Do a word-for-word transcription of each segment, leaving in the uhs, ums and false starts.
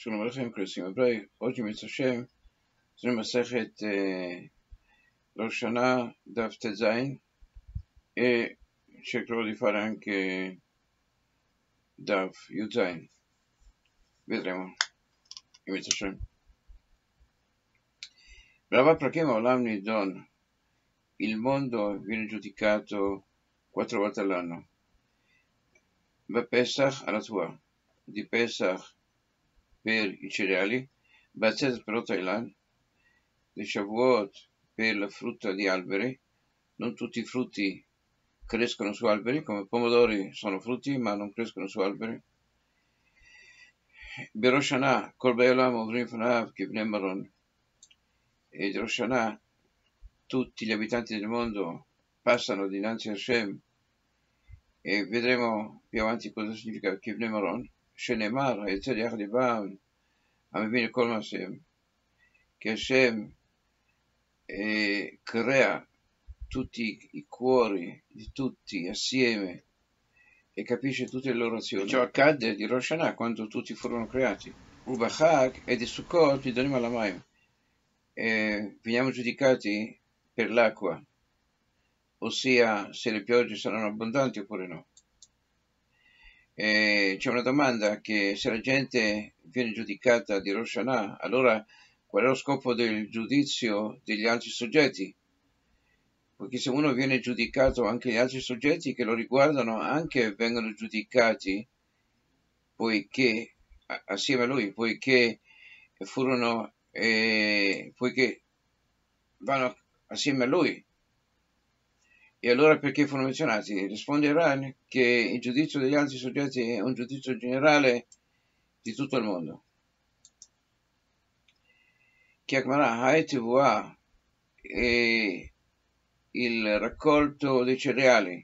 שלום עליכם, כנסים הבריא. Oggi Mitzvah Hashem, זו מסכת ראש השנה, דף ט"ז, e cercherò di fare anche daf י"ז. Vedremo, in Mitzvah Hashem. Brava Prakim Olam Nidon, il mondo viene giudicato quattro volte all'anno. Pesach alla tua, di Pesach per i cereali, Batzet per Otailan, di Shavuot per la frutta di alberi. Non tutti i frutti crescono su alberi, come pomodori sono frutti ma non crescono su alberi. Berosh Hashanah, Kol Bnei Olam Omrim Fanav Kibnei Maron, e di Rosh Hashanah tutti gli abitanti del mondo passano dinanzi a Hashem, e vedremo più avanti cosa significa Kibnei Maron. Shenemar, Yetzer Yachad Libam, Amevin Kol Masem, che Hashem eh, crea tutti i cuori di tutti assieme e capisce tutte le loro azioni. Ciò accadde di Rosh Hashanah quando tutti furono creati. Ubachag e di Sukkot di Donim Alamayim. E veniamo giudicati per l'acqua, ossia se le piogge saranno abbondanti oppure no. E c'è una domanda, che se la gente viene giudicata di Rosh Hashanah, allora qual è lo scopo del giudizio degli altri soggetti? Perché se uno viene giudicato, anche gli altri soggetti che lo riguardano anche vengono giudicati, poiché assieme a lui, poiché furono, eh, poiché vanno assieme a lui. E allora perché furono menzionati? Risponde Ran che il giudizio degli altri soggetti è un giudizio generale di tutto il mondo. Chiakmara Haetivua è il raccolto dei cereali.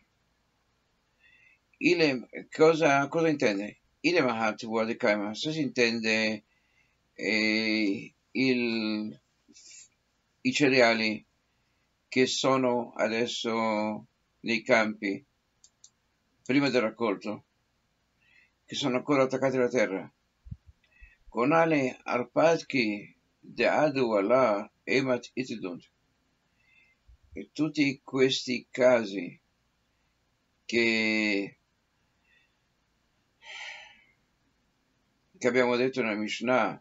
Il, cosa, cosa intende? Il Mahativua di Kaima, se si intende eh, il, i cereali che sono adesso nei campi, prima del raccolto, che sono ancora attaccati alla terra. Con ale arpadki de adu Allah emat itidunt. E tutti questi casi che, che abbiamo detto nella Mishnah,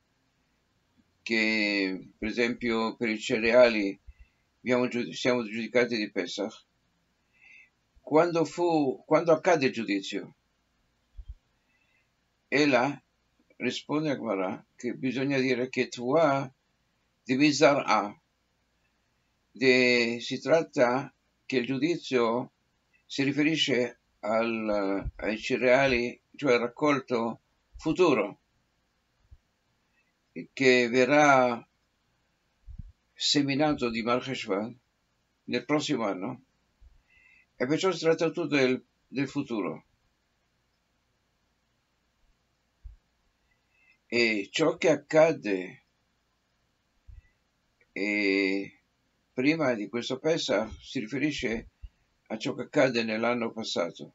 che per esempio per i cereali abbiamo, siamo giudicati di Pesach, quando fu, quando accade il giudizio? E là risponde a Gemara che bisogna dire che tua di Bizar'a, si tratta che il giudizio si riferisce al, ai cereali, cioè al raccolto futuro, che verrà seminato di Mar Cheshvan nel prossimo anno, e perciò si tratta tutto del, del futuro. E ciò che accade e prima di questo Pesach si riferisce a ciò che accade nell'anno passato.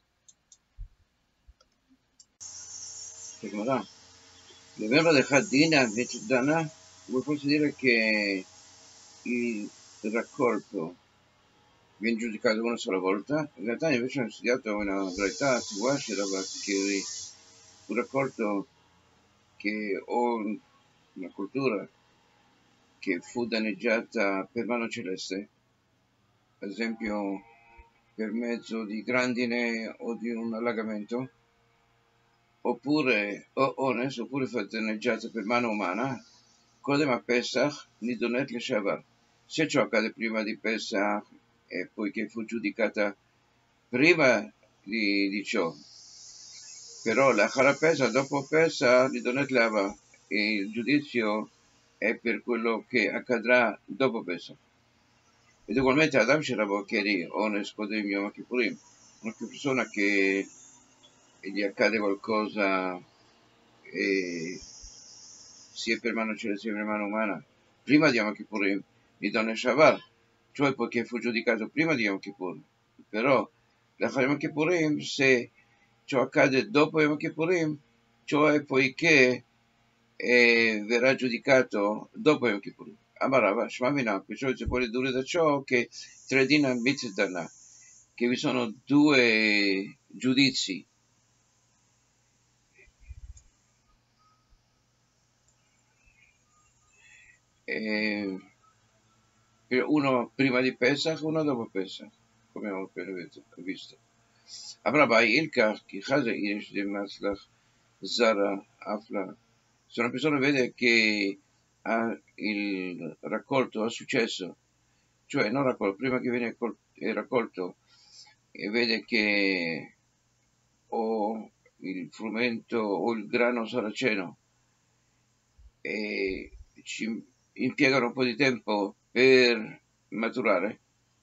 L'evento di Hadina Metudana vuol forse dire che il raccolto viene giudicato una sola volta. In realtà invece hanno studiato una varietà di che un raccolto che o una cultura che fu danneggiata per mano celeste, ad esempio per mezzo di grandine o di un allagamento, oppure o ones, oppure fu danneggiata per mano umana, Kodem a Pesach nidonet leshavar. Se ciò accade prima di Pesach, e poiché fu giudicata prima di, di ciò, però la Pesach, dopo Pesach, nidonet lava, e il giudizio è per quello che accadrà dopo Pesach. Ed ugualmente Adam Sherabokeri, Ones Kodem Yom Kippurim, una persona che gli accade qualcosa e sia per mano celeste sia per mano umana, prima di Yom Kippurim, Nidon Shavar, cioè poiché fu giudicato prima di Yom Kippur. Però la Yom Kippurim, se ciò accade dopo Yom Kippurim, cioè poiché e verrà giudicato dopo Yom Kippur. Amarava, Shmamina, perciò si può dedurre da ciò che Tredina Mitzdana, che vi sono due giudizi. Eh, uno prima di Pesach, uno dopo Pesach, come abbiamo appena visto. Avrà Ilka, chi Chaza Irish di Maslach, Zara, Afla. Se una persona vede che ha il raccolto ha successo, cioè non raccolto, prima che viene raccolto e vede che o il frumento o il grano saraceno e ci impiegano un po' di tempo per maturare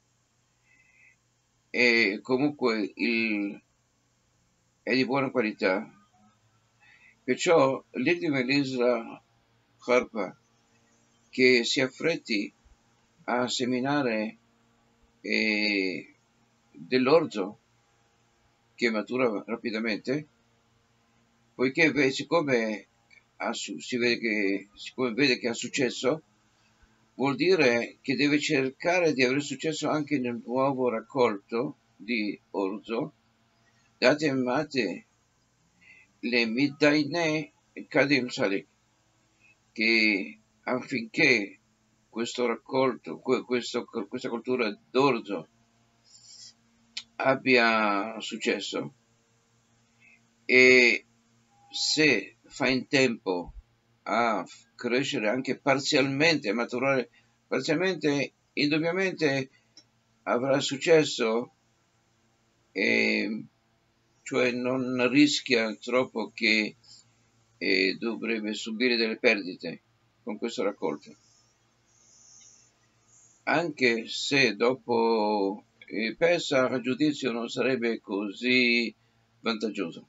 e comunque il, è di buona qualità, perciò l'Iddim Elisa Harpa che si affretti a seminare eh, dell'orzo che matura rapidamente, poiché siccome ha, si vede che, siccome vede che ha successo, vuol dire che deve cercare di avere successo anche nel nuovo raccolto di orzo, date mate le midaine kadim salik, che affinché questo raccolto, questo, questa coltura d'orzo abbia successo e se fa in tempo a crescere anche parzialmente, a maturare parzialmente, indubbiamente avrà successo, e cioè non rischia troppo che eh, dovrebbe subire delle perdite con questo raccolto. Anche se dopo il Pesach a giudizio non sarebbe così vantaggioso.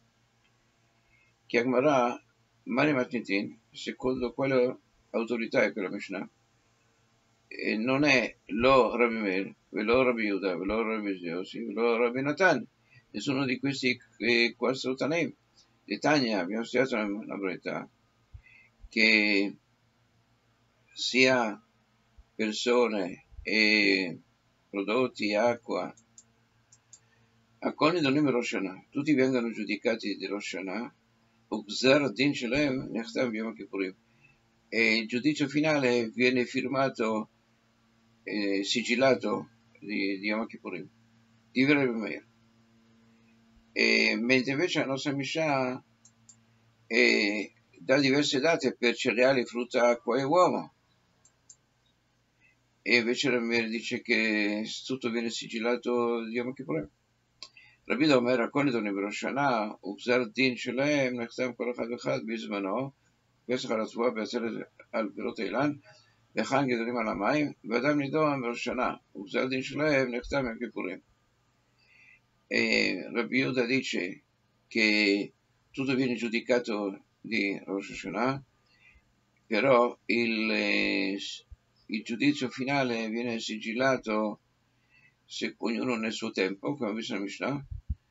Chiamarà Mari Matnitin, secondo quale autorità è quella Mishnah, e non è lo Rabbi Meir, ve lo Rabbi Yehuda, ve lo Rabbi Yossi, ve lo Rabbi Natan, nessuno di questi eh, quattro Tanim. Di Tanya abbiamo studiato una verità che sia persone e prodotti, acqua, a Koni Donim Rosh Hashanah, tutti vengono giudicati di Rosh Hashanah, Ugzar Din Shalem Nechtav Yom Kippurim, e il giudizio finale viene firmato e sigillato di, di Yom Kippurim, di Rabbi Meir. E mentre invece la nostra Mishnah eh, dà diverse date per cereali, frutta, acqua e uomo, e invece Rabbi Meir dice che tutto viene sigillato di Yom Kippurim. רבי יהודה אומר, הכל נדונים בראש שנה, וגזר דין שלהם נחתם כל אחד ואחד בזמנו, פסח על הצבועה בעצרת על פירות אילן, וכאן גדולים על המים, ואדם נידון בראש שנה, וגזר דין שלהם נחתם עם כיפורים. Rabbi Yehuda dice che tutto viene giudicato di Rosh Hashanah, però il, il giudizio finale viene sigillato se ognuno nel suo tempo, come visto nella Mishnah,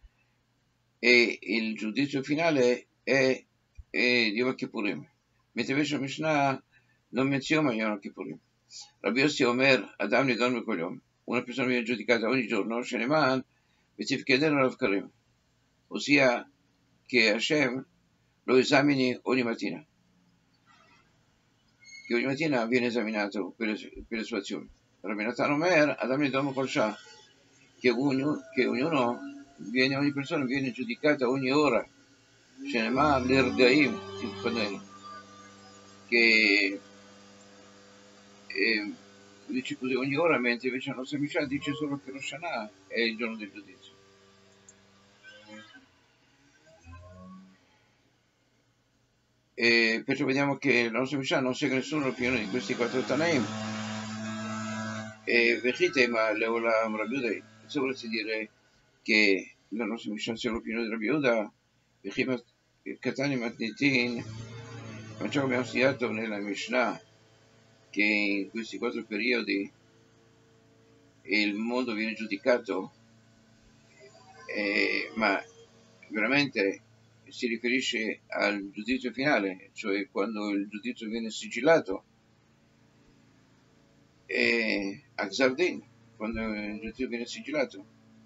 e il giudizio finale è, è di Yom Kippurim, mentre invece la Mishnah non menziona Yom Kippurim. Rabbi Yossi Omer, Adam Nidon Mikol Yom, una persona viene giudicata ogni giorno, Sheneman, Betifkeden Rav Karim, ossia che Hashem lo esamini ogni mattina, che ogni mattina viene esaminato per le, per le sue azioni. Rabbi Natan Omer, Adam Nidon Mikol Shah, che ognuno, che ognuno viene, ogni persona viene giudicata ogni ora, Shenemar l'Ergaim, il Fanel, che eh, dice così ogni ora, mentre invece la nostra Mishnah dice solo che Rosh Hashanah è il giorno del giudizio. E perciò vediamo che la nostra Mishnah non segue nessuno l'opinione di questi quattro Tanaim. E Vechite, ma Leolam Rabbi Yehuda, se volessi dire che la nostra Mishnah segue l'opinione di Rabbi Yehuda, Vechima Katani Matnitin, ma ciò che abbiamo studiato nella Mishnah, che in questi quattro periodi il mondo viene giudicato, eh, ma veramente si riferisce al giudizio finale, cioè quando il giudizio viene sigillato, e a Gzardin, quando il giudizio viene sigillato,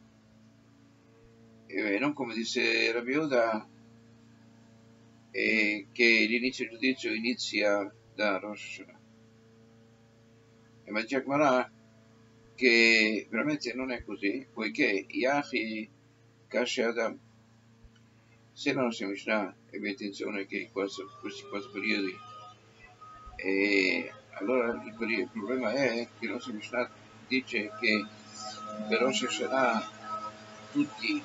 e non come disse Rabbi Yehuda, e che l'inizio del giudizio inizia da Rosh Hashanah. E ma dice Gemara che veramente non è così, poiché Yahi Kashe Adam, se la nostra Mishnah ebbe intenzione che in questo, questi quattro periodi, e allora il, il problema è che la nostra Mishnah dice che per Rosh Hashanah tutti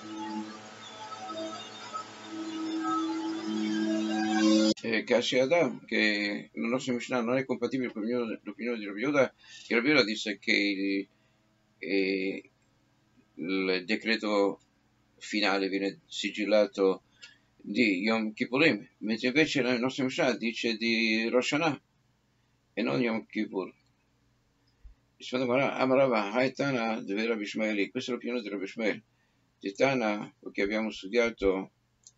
eh, Kashe Adam, che la nostra Mishnah non è compatibile con l'opinione di Rabbi Yehuda, che Rabbi Yehuda disse che il, eh, il decreto finale viene sigillato di Yom Kippurim, mentre invece la nostra Mishnah dice di Rosh Hashanah e non Yom Kippur. Amarava Haitana deve Rabbi Ishmaeli, questa è l'opinione di Rabbi Ishmael. Di Tana, che abbiamo studiato,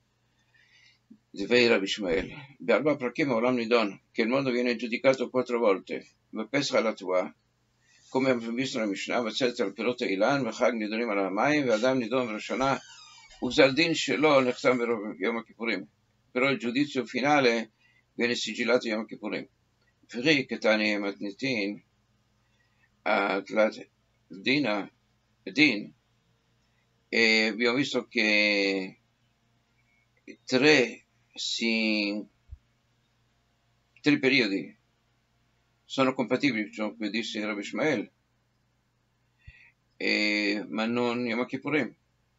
deve Rabbi Ishmael. Barba Prakim Olam Nidon, che il mondo viene giudicato quattro volte. Pesach alla tua, come abbiamo visto nella Mishnah, Vatzet al Perot Eilan, Vachag Nidonim al Hamayim, Vadam Nidon Rosh Hashanah, Uzaldin Shelo Nechtam Yom Kippurim. Però il giudizio finale viene sigillato Yom Kippurim. Fri Ketani Matnitin, Atlat Dina, Din, e abbiamo visto che tre, si, tre periodi sono compatibili, cioè, come disse Rabbi Ishmael, e, ma non Yom Kippurim.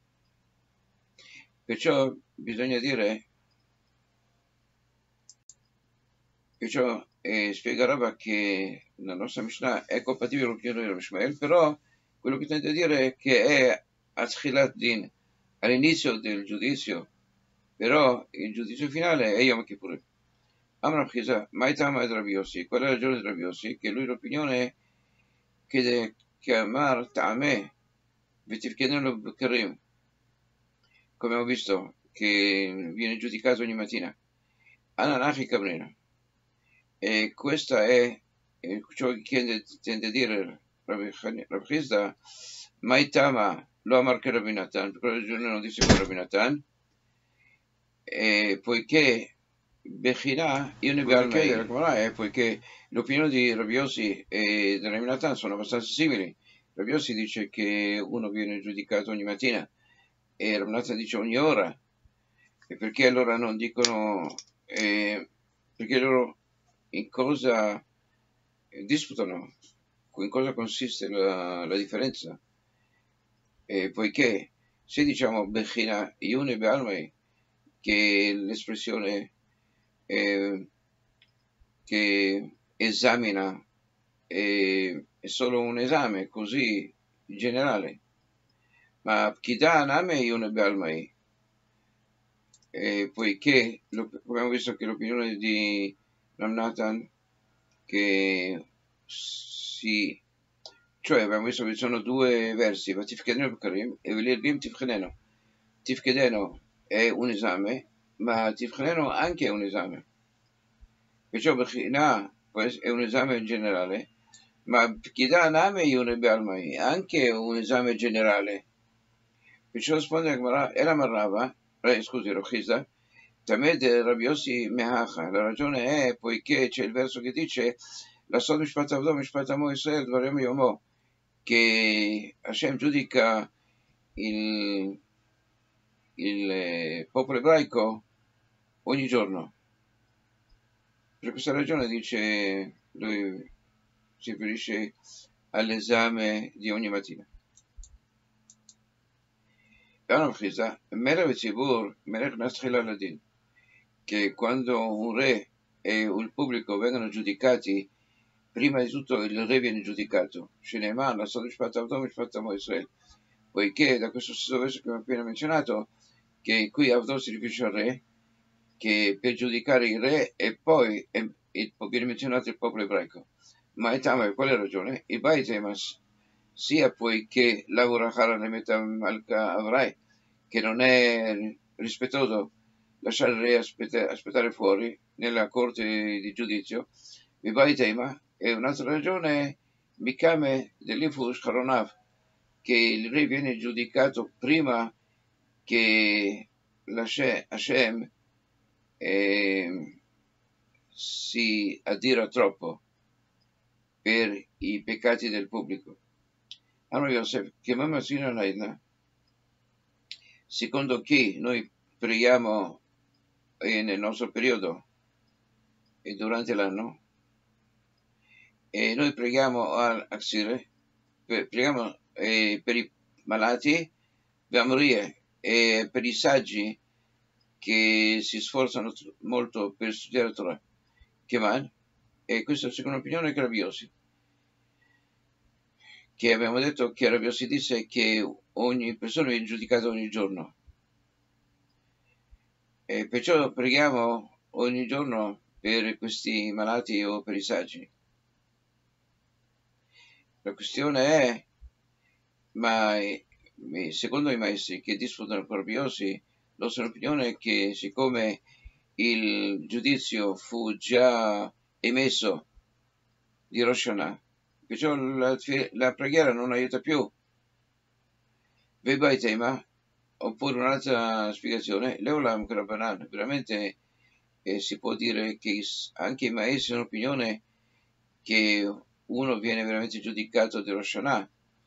Perciò bisogna dire, perciò eh, spiega Rabba che la nostra Mishnah è compatibile con l'opinione di Rabbi Ishmael, però quello che tende a dire è che è Atchilat Din, all'inizio del giudizio, però il giudizio finale è Yom Kippurim. Amram Chisa, Maitama ed Rabbi Yossi, qual è la ragione di Rabbi Yossi? Che lui l'opinione che che Amar Ta'ameh Vitifkenelo Bekarim, come ho visto, che viene giudicato ogni mattina. Ananachi Cabrina. E questa è ciò che tende a dire Rabbi Chizda, Maitama lo Amar che Rabbi Natan, per quella ragione non disse come Rabbi Natan, e poiché Bechina, io ne voglio chiedere come è, poiché l'opinione di Rabbi Yossi e di Rabbi Natan sono abbastanza simili. Rabbi Yossi dice che uno viene giudicato ogni mattina e Rabbi Natan dice ogni ora. E perché allora non dicono, eh, perché loro in cosa eh, disputano, in cosa consiste la, la differenza? E poiché se diciamo Bechina Yune Bealmei, che l'espressione eh, che esamina eh, è solo un esame così generale, ma Pkida Name Yune Bealmei, eh, poiché lo, abbiamo visto che l'opinione di Ram Natan che si, cioè abbiamo visto che ci sono due versi, Vatifkedeno e Velirgim Tifkedeno. Tifkedeno è un esame, ma Tifkedeno anche è un esame. Perciò Bechina è un esame in generale, ma Pkida Name Yune Bealmai anche un esame generale. Perciò risponde a Gemara, Ela Marrava, eh, scusi, Rochizda, Tamed Rabbi Yossi Mehacha. La ragione è poiché c'è il verso che dice la Sod Mishpat Avdo Mishpat Amo Israel Dvarem Yomo, che Hashem giudica il, il eh, popolo ebraico ogni giorno. Per questa ragione dice, lui si riferisce all'esame di ogni mattina. Che quando un re e il pubblico vengono giudicati, prima di tutto il re viene giudicato, poiché da questo stesso verso che ho appena menzionato, che qui Avdo si riferisce al re, che per giudicare il re e poi e, e, viene menzionato il popolo ebraico. Ma etama, qual è la ragione? Il Baitemas, sia poiché lavora Hara Nemetam Malka Avrai, che non è rispettoso lasciare aspettare, aspettare fuori nella corte di giudizio, Vibai Tema, e un'altra ragione, Mikame dell'Ifus Haronav, che il re viene giudicato prima che Hashem eh, si addira troppo per i peccati del pubblico. Allora Yosef, chiamiamo Sina Laila, secondo chi noi preghiamo nel nostro periodo e durante l'anno, e noi preghiamo al-Aksire, preghiamo eh, per i malati, per morire, e per i saggi che si sforzano molto per studiare la Torah. Che man? E questa secondo opinione è Rabbi Yossi, che abbiamo detto che Rabbi Yossi disse che ogni persona viene giudicata ogni giorno. E perciò preghiamo ogni giorno per questi malati o per i saggi. La questione è, ma secondo i maestri che disputano con Rabbi Yossi, la nostra opinione è che siccome il giudizio fu già emesso di Rosh Hashanah, perciò la, la preghiera non aiuta più. Veba tema, oppure un'altra spiegazione, l'Eulam Krabanan, veramente eh, si può dire che anche i maestri hanno opinione che uno viene veramente giudicato di Rosh Hashanah,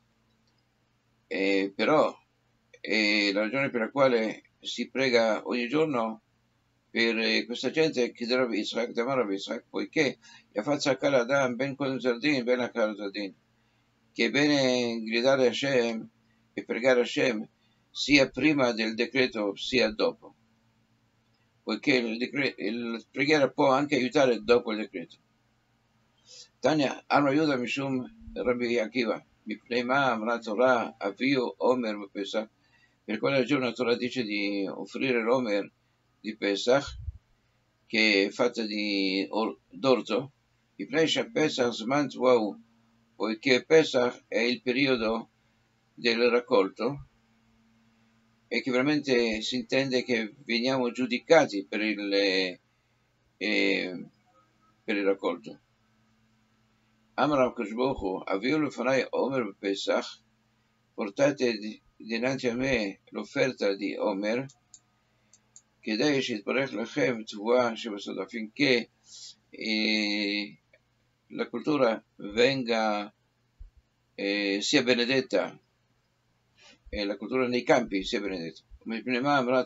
eh, però eh, la ragione per la quale si prega ogni giorno per eh, questa gente che deve Israele, Damar Israele, poiché la faccia Kaladam ben con Zardin, ben a Kaladin, che è bene gridare a Hashem e pregare a Hashem sia prima del decreto sia dopo, poiché il, decreto, il preghiera può anche aiutare dopo il decreto. Tanya, Anu aiuta Mishum Rabbi Akiva, Mipnei Amra Torah Avio Omer Pesach, per quale ragione la Torah dice di offrire l'Omer di Pesach, che è fatta di d'orzo, Mipnei Pesach Zman Tzvau, poiché Pesach è il periodo del raccolto e che veramente si intende che veniamo giudicati per il, eh, per il raccolto. Amar Kashbohu, avio lefanai Omer Pesach, portate dinanzi a me l'offerta di Omer, che dai Shitbarech Lechem Tvua Shebasod, affinché eh, la cultura venga eh, sia benedetta, e la cultura nei campi sia benedetta. Quella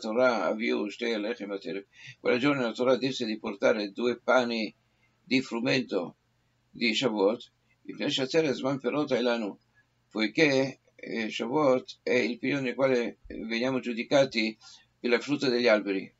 giorno la Torah disse di portare due pani di frumento di Shavuot, poiché eh, Shavuot è il periodo nel quale veniamo giudicati per la frutta degli alberi.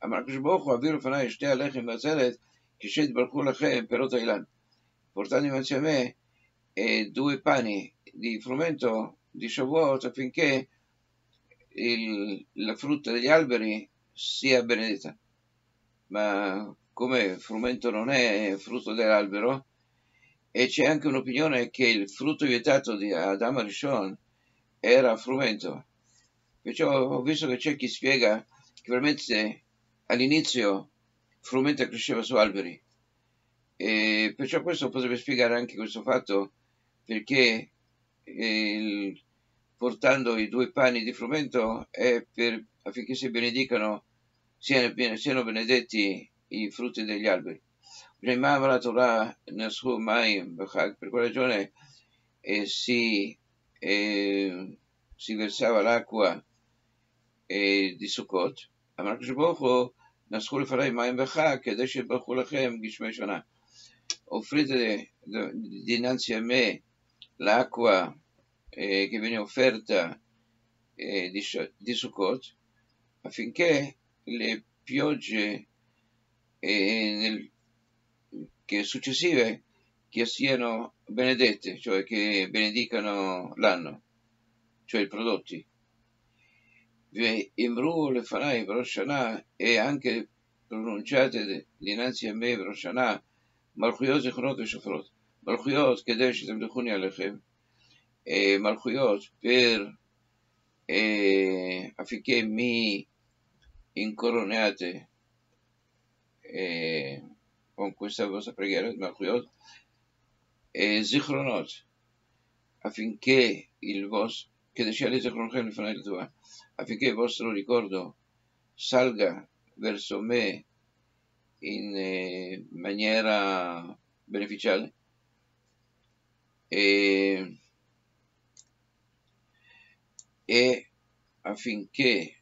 Portando innanzi a me eh, due pani di frumento di Shavuot affinché il, la frutta degli alberi sia benedetta. Ma come frumento non è frutto dell'albero, e c'è anche un'opinione che il frutto vietato di Adam Rishon era frumento. Perciò ho visto che c'è chi spiega che veramente all'inizio frumento cresceva su alberi, e perciò questo potrebbe spiegare anche questo fatto, perché il, portando i due pani di frumento è per, affinché si benedicano, siano, siano benedetti i frutti degli alberi. Per quella ragione eh, si, eh, si versava l'acqua eh, di Sukkot. Offrite dinanzi a me l'acqua eh, che viene offerta eh, di, di Sukkot, affinché le piogge eh, nel, che successive che siano benedette, cioè che benedicano l'anno, cioè i prodotti. Imru le fanai Rosh Hashanah, e anche pronunciate dinanzi a me Rosh Hashanah, Malchuyot Zechrot e Shofrot. Malchuyot כדי שתמלכוני עליכם, e Malchuyot per eh, affinché mi incoroniate eh, con questa vostra preghiera, Malchuyot, e Zichronot, affinché il vostro, affinché il vostro ricordo salga verso me in eh, maniera beneficiale e, e affinché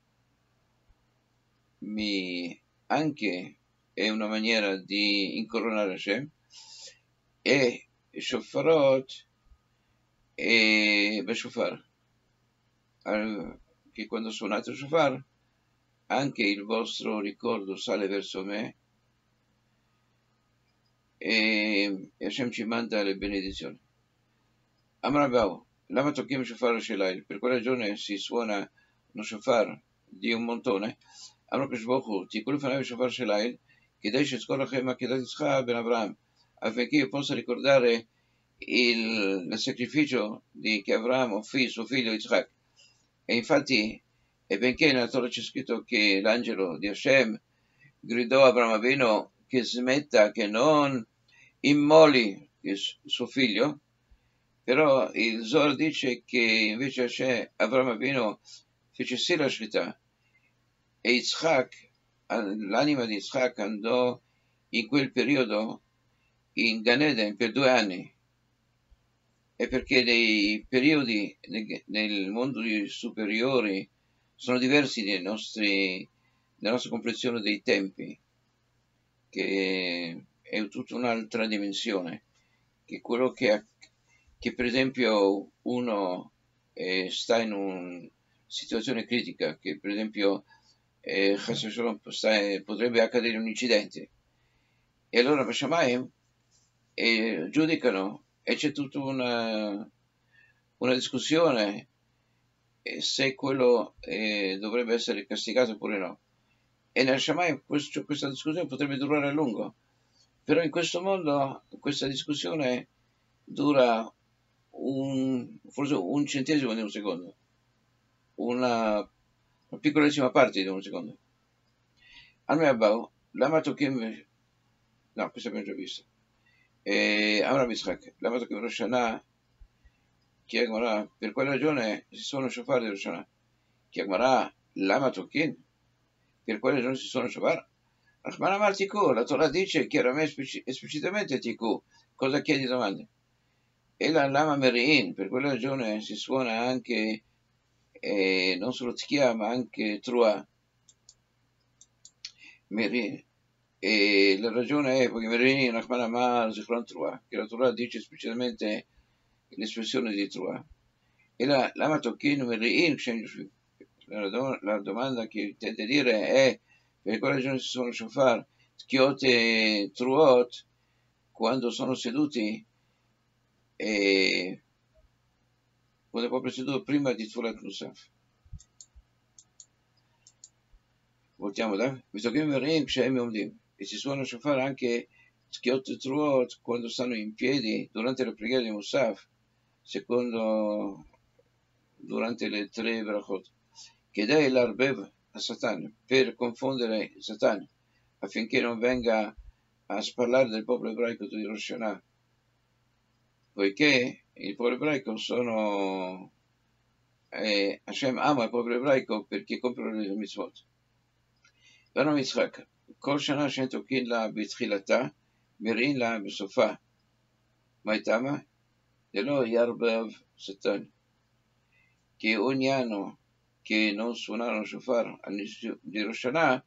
mi anche è una maniera di incoronare Hashem, e Shofarot e Beshofar, che quando suonate il Shofar anche il vostro ricordo sale verso me e Hashem ci manda le benedizioni. Amrabau, lama tokim shofar shelail, per quella ragione si suona uno shofar di un montone. Amra Kishbochu, tikul fanav shofar shelail, kidei shezkor lachem akedat Yitzchak ben Avraham, affinché io possa ricordare il, il sacrificio di che Avraham offrì suo figlio Yitzchak. E infatti, e benché nella Torah c'è scritto che l'angelo di Hashem gridò a Avraham Avinu che smetta, che non immoli suo figlio, però il Zohar dice che invece Hashem, Avraham Avinu fece sì la Shrita, e Yitzchak, l'anima di Yitzchak andò in quel periodo in Gan Eden per due anni, e perché dei periodi nel mondo superiori sono diversi dai nostri, dalla nostra comprensione dei tempi, che è tutta un'altra dimensione, che quello che, che per esempio uno eh, sta in una situazione critica, che per esempio eh, sta, potrebbe accadere un incidente, e allora Bashamayim eh, giudicano, e c'è tutta una, una discussione eh, se quello eh, dovrebbe essere castigato oppure no. E nel Shammai questo, questa discussione potrebbe durare a lungo, però in questo mondo questa discussione dura un, forse un centesimo di un secondo, una, una piccolissima parte di un secondo. Almeabau, lama tokim, no, questo abbiamo già visto. Amra Yitzchak, lama tokim Rosh Hashanah, per quella ragione si sono shofar di Rosh Hashanah. Chiamarà lama tokin, per quale ragione si sono shofar? Rahman Amar Tiku, la Torah dice chiaramente, esplicitamente Tiku, cosa chiedi domande? E la lama Meri'in, per quella ragione si suona anche, eh, non solo Tchia, ma anche Trua. Meri'in. E la ragione è perché Meri'in, Rahman Amar, Zichron Trua, che la Torah dice esplicitamente l'espressione di Trua. E la lama Tokin Meri'in, la, la domanda che intende dire è per quale ragione si sono shofar, tchiot e truot, quando sono seduti, e quando è proprio seduto prima di Tfulat Musaf. Voltiamo da? Visto che e si suona shofar anche tchiot e truot quando stanno in piedi durante la preghiera di Musaf, secondo durante le tre brachot, che dai l'arbev a Satan, per confondere Satan, affinché non venga a sparlare del popolo ebraico di Rosh Hashanah, poiché il popolo ebraico sono eh, Hashem ama il popolo ebraico perché compiono le mitzvot. Vano Yitzchak, Kol Shana Shen Tokin la B'tchilata, Mirin la B'sofa, Maitama, Delo Yarbev Satan, che ogni anno che non suonarono shofar all'inizio di Rosh Hashanah,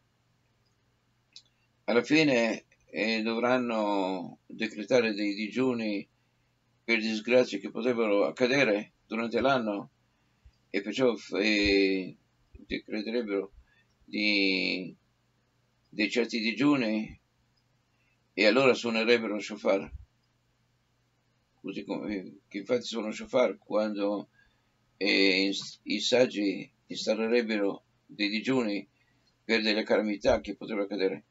alla fine eh, dovranno decretare dei digiuni per disgrazie che potrebbero accadere durante l'anno, e perciò eh, decreterebbero di, dei certi digiuni, e allora suonerebbero shofar, così come che infatti suonano shofar quando eh, i saggi installerebbero dei digiuni per delle calamità che potrebbero accadere.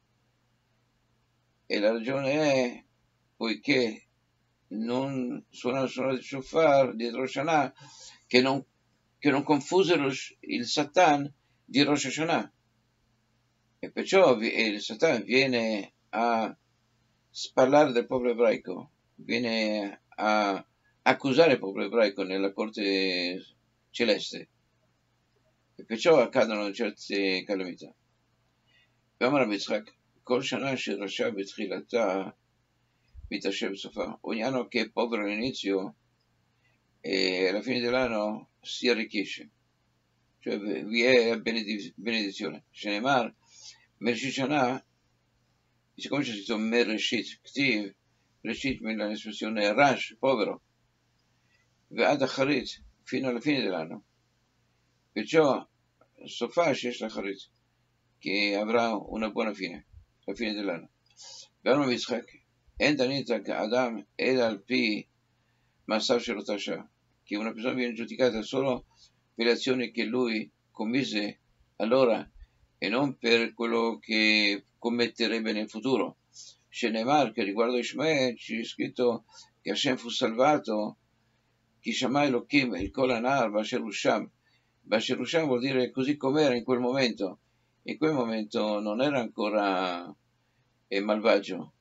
E la ragione è poiché non suonano suonare il shofar di Rosh Hashanah, che non, che non confusero il Satan di Rosh Hashanah. E perciò il Satan viene a parlare del popolo ebraico, viene a accusare il popolo ebraico nella corte celeste, e perciò accadono certe calamità. ואמר רבי יצחק, כל שנה שרשע בתחילתה מתעשר בסופה. Ogni anno che è povero all'inizio e alla fine dell'anno si arricchisce, cioè vi è benedizione. שנאמר, מראשית שנה, siccome c'è scritto מראשית כתיב, ראשית l'espressione rash, povero, ועד אחרית, fino alla fine dell'anno. Perciò סופה שיש לאחרית, che avrà una buona fine, la fine dell'anno. ואמר רבי יצחק, אין דנית כאדם אלא על פי מעשיו של אותה שעה, che una persona viene giudicata solo per le azioni che lui commise allora e non per quello che commetterebbe nel futuro. שנאמר, che riguardo Ishmael c'è scritto che Hashem fu salvato, כי שמע אלוקים אל כל הנער באשר הוא שם. באשר הוא שם vuol dire così com'era in quel momento. In quel momento non era ancora eh, malvagio,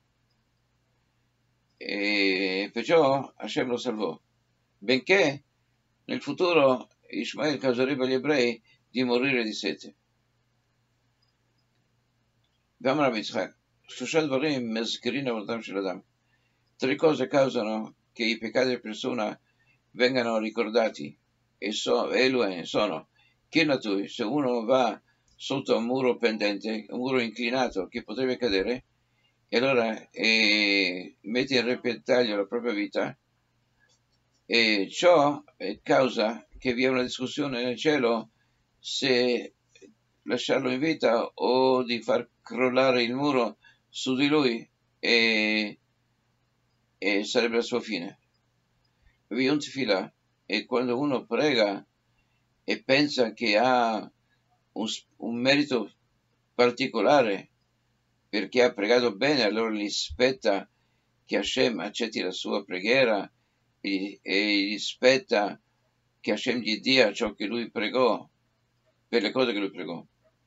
e perciò Hashem lo salvò, benché nel futuro Ishmael causerebbe agli ebrei di morire di sete. ואמר רבי יצחק, שלושה דברים מזכירים עבודתם של אדם. Tre cose causano che i peccati della persona vengano ricordati, e, so, e lui sono, che natui, se uno va sotto un muro pendente, un muro inclinato che potrebbe cadere, e allora eh, mette in repentaglio la propria vita, e ciò è causa che vi è una discussione nel cielo se lasciarlo in vita o di far crollare il muro su di lui, e, e sarebbe la sua fine. Vi un tefillah, e quando uno prega e pensa che ha un, un merito particolare perché ha pregato bene, allora gli spetta che Hashem accetti la sua preghiera e, e gli spetta che Hashem gli dia ciò che lui pregò, per le cose che lui pregò.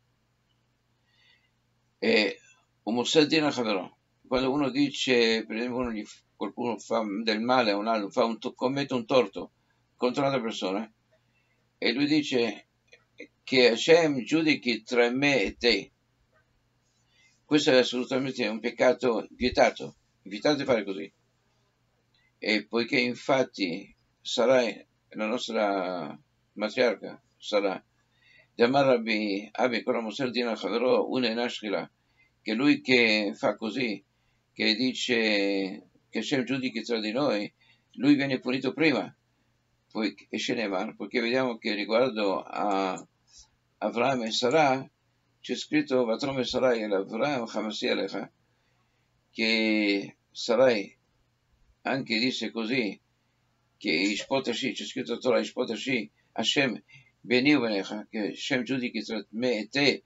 E un Moseddin al quando uno dice, per esempio, uno gli, qualcuno fa del male a un altro, fa un, commette un torto contro un'altra persona, e lui dice che Hashem giudichi tra me e te. Questo è assolutamente un peccato vietato, vietato di fare così. E poiché infatti Sarai, la nostra matriarca, Sarà, Damar Rabbi Abi Koram Moseddin al una nascila, che lui che fa così, che dice che Hashem giudichi tra di noi, lui viene punito prima, poi Shenemar, perché vediamo che riguardo a Avraham e Sarah c'è scritto Vatrom e Sarai e Avraham Hamasi Alecha, che Sarai anche disse così, che Ishpotashi, c'è scritto Torah Ishpotashi, Hashem Beni Uvenecha, che Hashem giudichi tra me e te,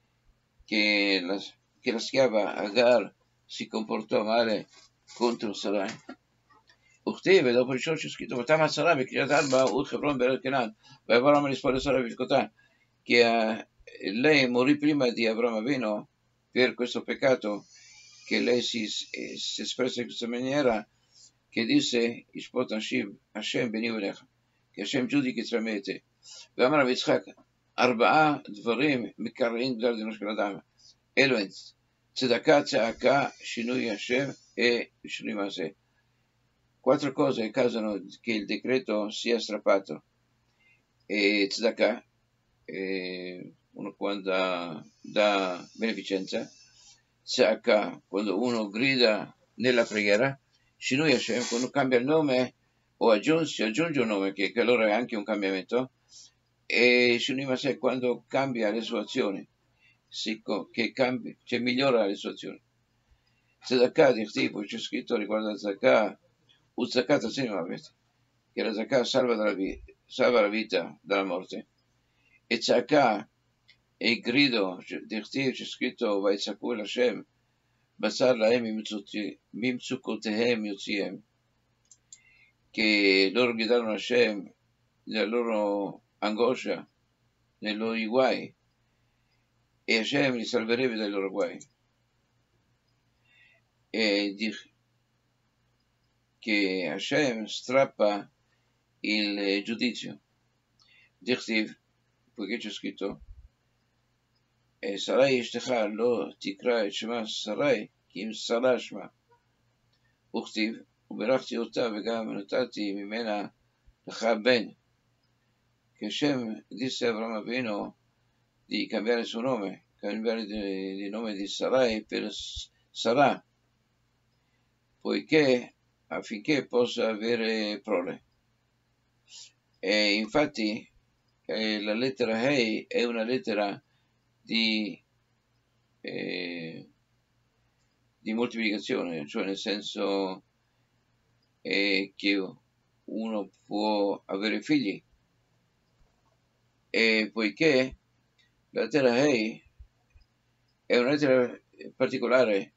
che la, che la schiava Agar si comportò male contro Sarai. וכתיב, dopo di ciò c'è scritto, ותמת שרה בקריית ארבע וחברון בארץ כנען, ואברהם rispose a Sara בברכותה, che uh, lei morì prima di Abramo Avino per questo peccato, che lei si, eh, si espresse in questa maniera, che disse, Ishpot Hashem beni uvenecha, che Hashem giudichi tra me e te. ואמר רבי יצחק, ארבעה דברים מקראים בגלל דינו של אדם, אלו הן צדקה, צעקה, שינוי השם e שינוי מעשה. Quattro cose causano che il decreto sia strappato. E tzedakah, eh, uno quando dà, dà beneficenza, tzedakah, quando uno grida nella preghiera, Shinui Hashem, quando cambia il nome o aggiunge, si aggiunge un nome, che, che allora è anche un cambiamento, e Shinui Maseh, quando cambia le sue azioni, si, che cambia, cioè migliora le sue azioni. Tzedakah, di tipo, c'è scritto riguardo a tzedakah, Uzzakat Azimavet, che la Zakah salva, salva la vita dalla morte, e Tzaka è il grido, c'è scritto Vaitzaku el Hashem, Basar lahem mimtzukotehem yotziem, che loro gridarono a Hashem nella loro angoscia, nei loro guai, e Hashem li salverebbe dai loro guai. E dice che Hashem strappa il giudizio. Dichtiv, poiché c'è scritto Sarai Ishtecha lo tikra et shema Sarai kim Sara shma. וכתיב, ובירכתי אותה וגם נתתי ממנה לך בן. Che Hashem disse a Avramo Avinu di cambiare il suo nome, cambiare il nome di Sarai per Sarà, poiché affinché possa avere prole. E infatti eh, la lettera Hei è una lettera di, eh, di moltiplicazione, cioè nel senso eh, che uno può avere figli. E poiché la lettera Hei è una lettera particolare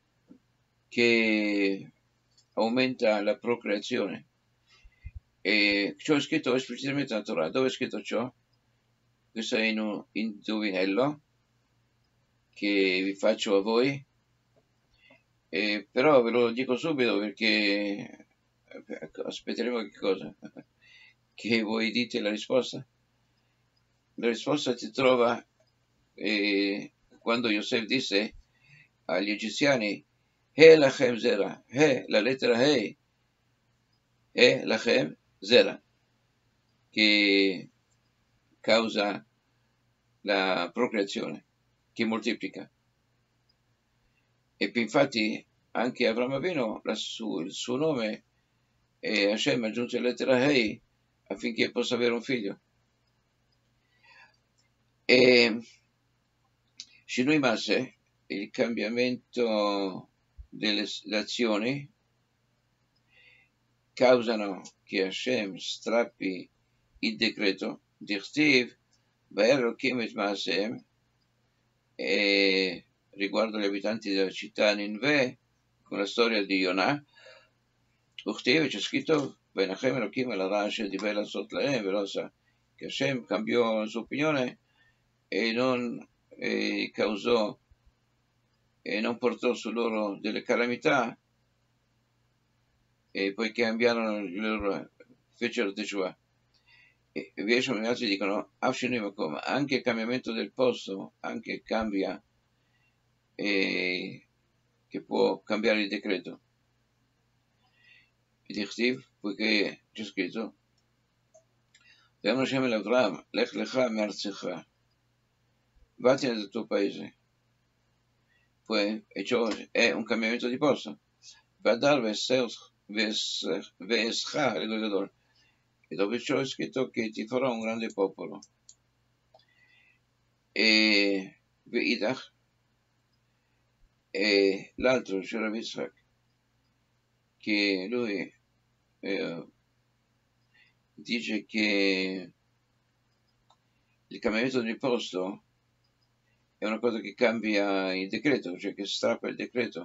che aumenta la procreazione. E ciò è scritto esplicitamente nella Torah. Dove è scritto ciò? Questo è in un indovinello che vi faccio a voi, e però ve lo dico subito perché aspetteremo che cosa? Che voi dite la risposta? La risposta si trova eh, quando Yosef disse agli egiziani He lachem zera, He, la lettera He, He lachem zera, che causa la procreazione, che moltiplica. E infatti anche Avramo Avinu, il suo nome, e Hashem aggiunge la lettera Hei affinché possa avere un figlio. E Shinui Masse, il cambiamento delle azioni, causano che Hashem strappi il decreto di Chtiv, Vaerokim et Maasem, e riguardo gli abitanti della città Ninve, con la storia di Yonah, Uchtiv c'è scritto Benachem Elokim el hara asher diber lasot lahem velo asa, che Hashem cambiò la sua opinione e non e causò e non portò su loro delle calamità, e poi cambiarono il loro, fecero Teshuvah. E invece gli altri dicono anche il cambiamento del posto anche cambia, e che può cambiare il decreto. E Dichtiv, poiché c'è scritto V'amar Hashem el Avram, lech lecha me'artzecha, vattene dal tuo paese. Poi, e ciò è un cambiamento di posto. Vadar ve'escha legogadol. E dopo ciò è scritto che ti farò un grande popolo. E Ve'idach, e l'altro, Sherav Yitzhak, che lui eh, dice che il cambiamento di posto è una cosa che cambia il decreto, cioè che strappa il decreto.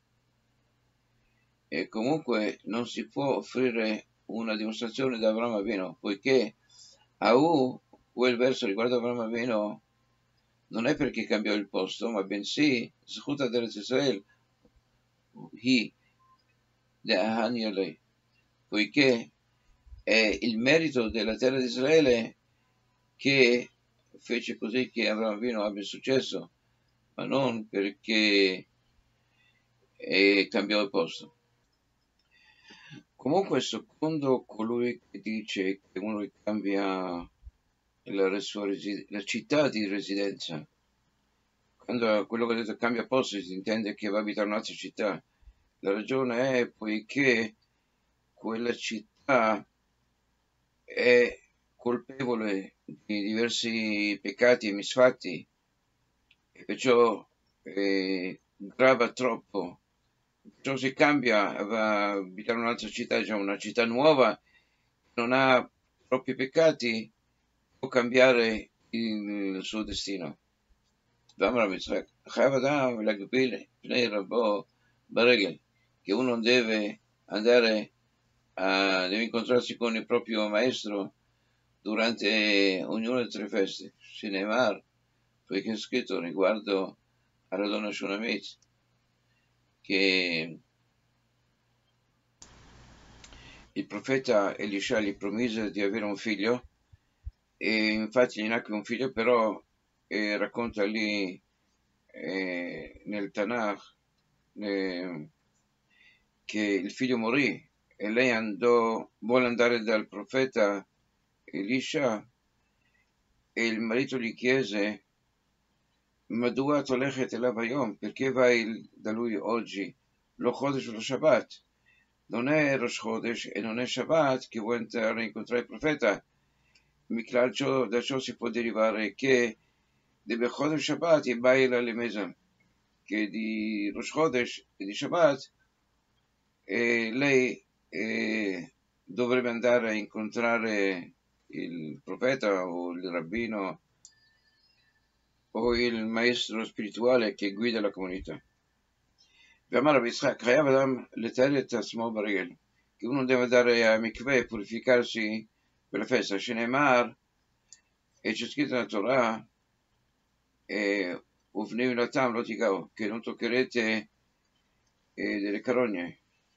E comunque non si può offrire una dimostrazione da Avramo Avinu, poiché a U, quel verso riguardo Avramo Avinu, non è perché cambiò il posto, ma bensì Zchut Eretz Israel hi de'ahan yalei, poiché è il merito della terra di Israele che fece così che Avramo Avinu abbia successo, ma non perché eh, cambiò il posto. Comunque, secondo colui che dice che uno che cambia la, sua resi- la città di residenza, quando quello che ha detto cambia posto si intende che va a abitare in un'altra città. La ragione è poiché quella città è colpevole di diversi peccati e misfatti e perciò eh, grava troppo. Perciò se cambia, va a abitare in un'altra città, cioè una città nuova, non ha troppi peccati, può cambiare il, il suo destino. Che uno deve andare a, deve incontrarsi con il proprio maestro durante ognuna delle tre feste. Shinemar, poiché è scritto riguardo alla donna Shunammit che il profeta Elisha gli promise di avere un figlio e infatti gli nacque un figlio, però eh, racconta lì eh, nel Tanakh eh, che il figlio morì e lei andò, vuole andare dal profeta Elisha e il marito gli chiese: Madua tolechet elav hayom, perché vai da lui oggi? Lo Chodesh lo Shabbat. Non è Rosh Chodesh e non è Shabbat che vuoi andare a incontrare il profeta. Miklal ciò, da ciò si può derivare che di Chodesh Shabbat e Baila le Mesam, che di Rosh Chodesh e di Shabbat e lei eh, dovrebbe andare a incontrare il profeta o il rabbino o il maestro spirituale che guida la comunità. ואמר רבי יצחק, חייב אדם לטהר את עצמו ברגל, כי uno deve andare a mikveh e purificarsi per la festa. שנאמר, e c'è scritto nella Torah, ופני מילתם לא תיגעו, che non toccherete eh, delle carogne.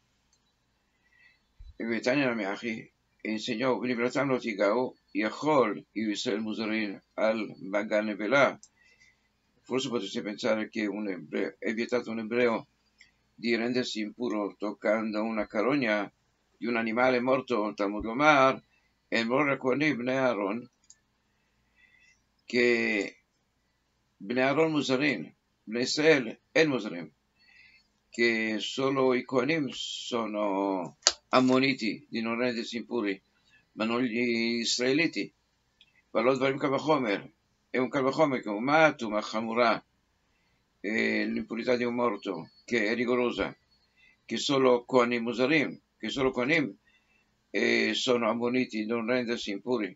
ותניא רבי אחי, insegnò, ופני מילתם לא תיגעו, יכול ישראל מוזרים על מגע נבלה. Forse potreste pensare che un ebreo, è vietato un ebreo di rendersi impuro toccando una carogna di un animale morto, Talmud Lomar, e Mor Kohanim Bnei Aaron, che Bnei Aaron Musarin, Bnei Israel El Musarim, che solo i Kohanim sono ammoniti di non rendersi impuri, ma non gli israeliti. Valot Varim Kavachomer, è un Kavachomer che è un matu, ma chamura, l'impurità di un morto, che è rigorosa, che solo Kohanim Musarim, che solo Kohanim eh, sono ammoniti di non rendersi impuri,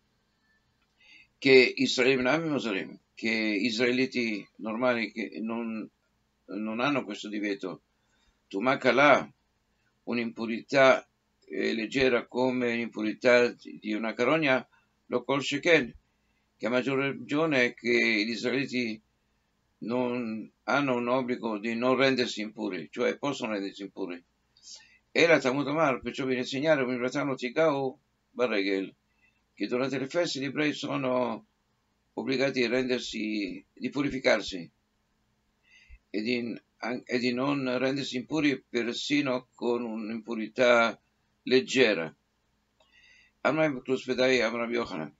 che Israel Nami Musarim, che israeliti normali che non, non hanno questo divieto. Tumakala, un'impurità eh, leggera come l'impurità di una carogna, lo col sheken, che a maggior ragione che gli israeliti non hanno un obbligo di non rendersi impuri, cioè possono rendersi impuri. E la Talmud Omar perciò viene a insegnare un Ratano Tigau Barregel, che durante le feste gli ebrei sono obbligati a rendersi, di purificarsi e di, e di non rendersi impuri persino con un'impurità leggera. Amram Klusvedai Amram Yochanan.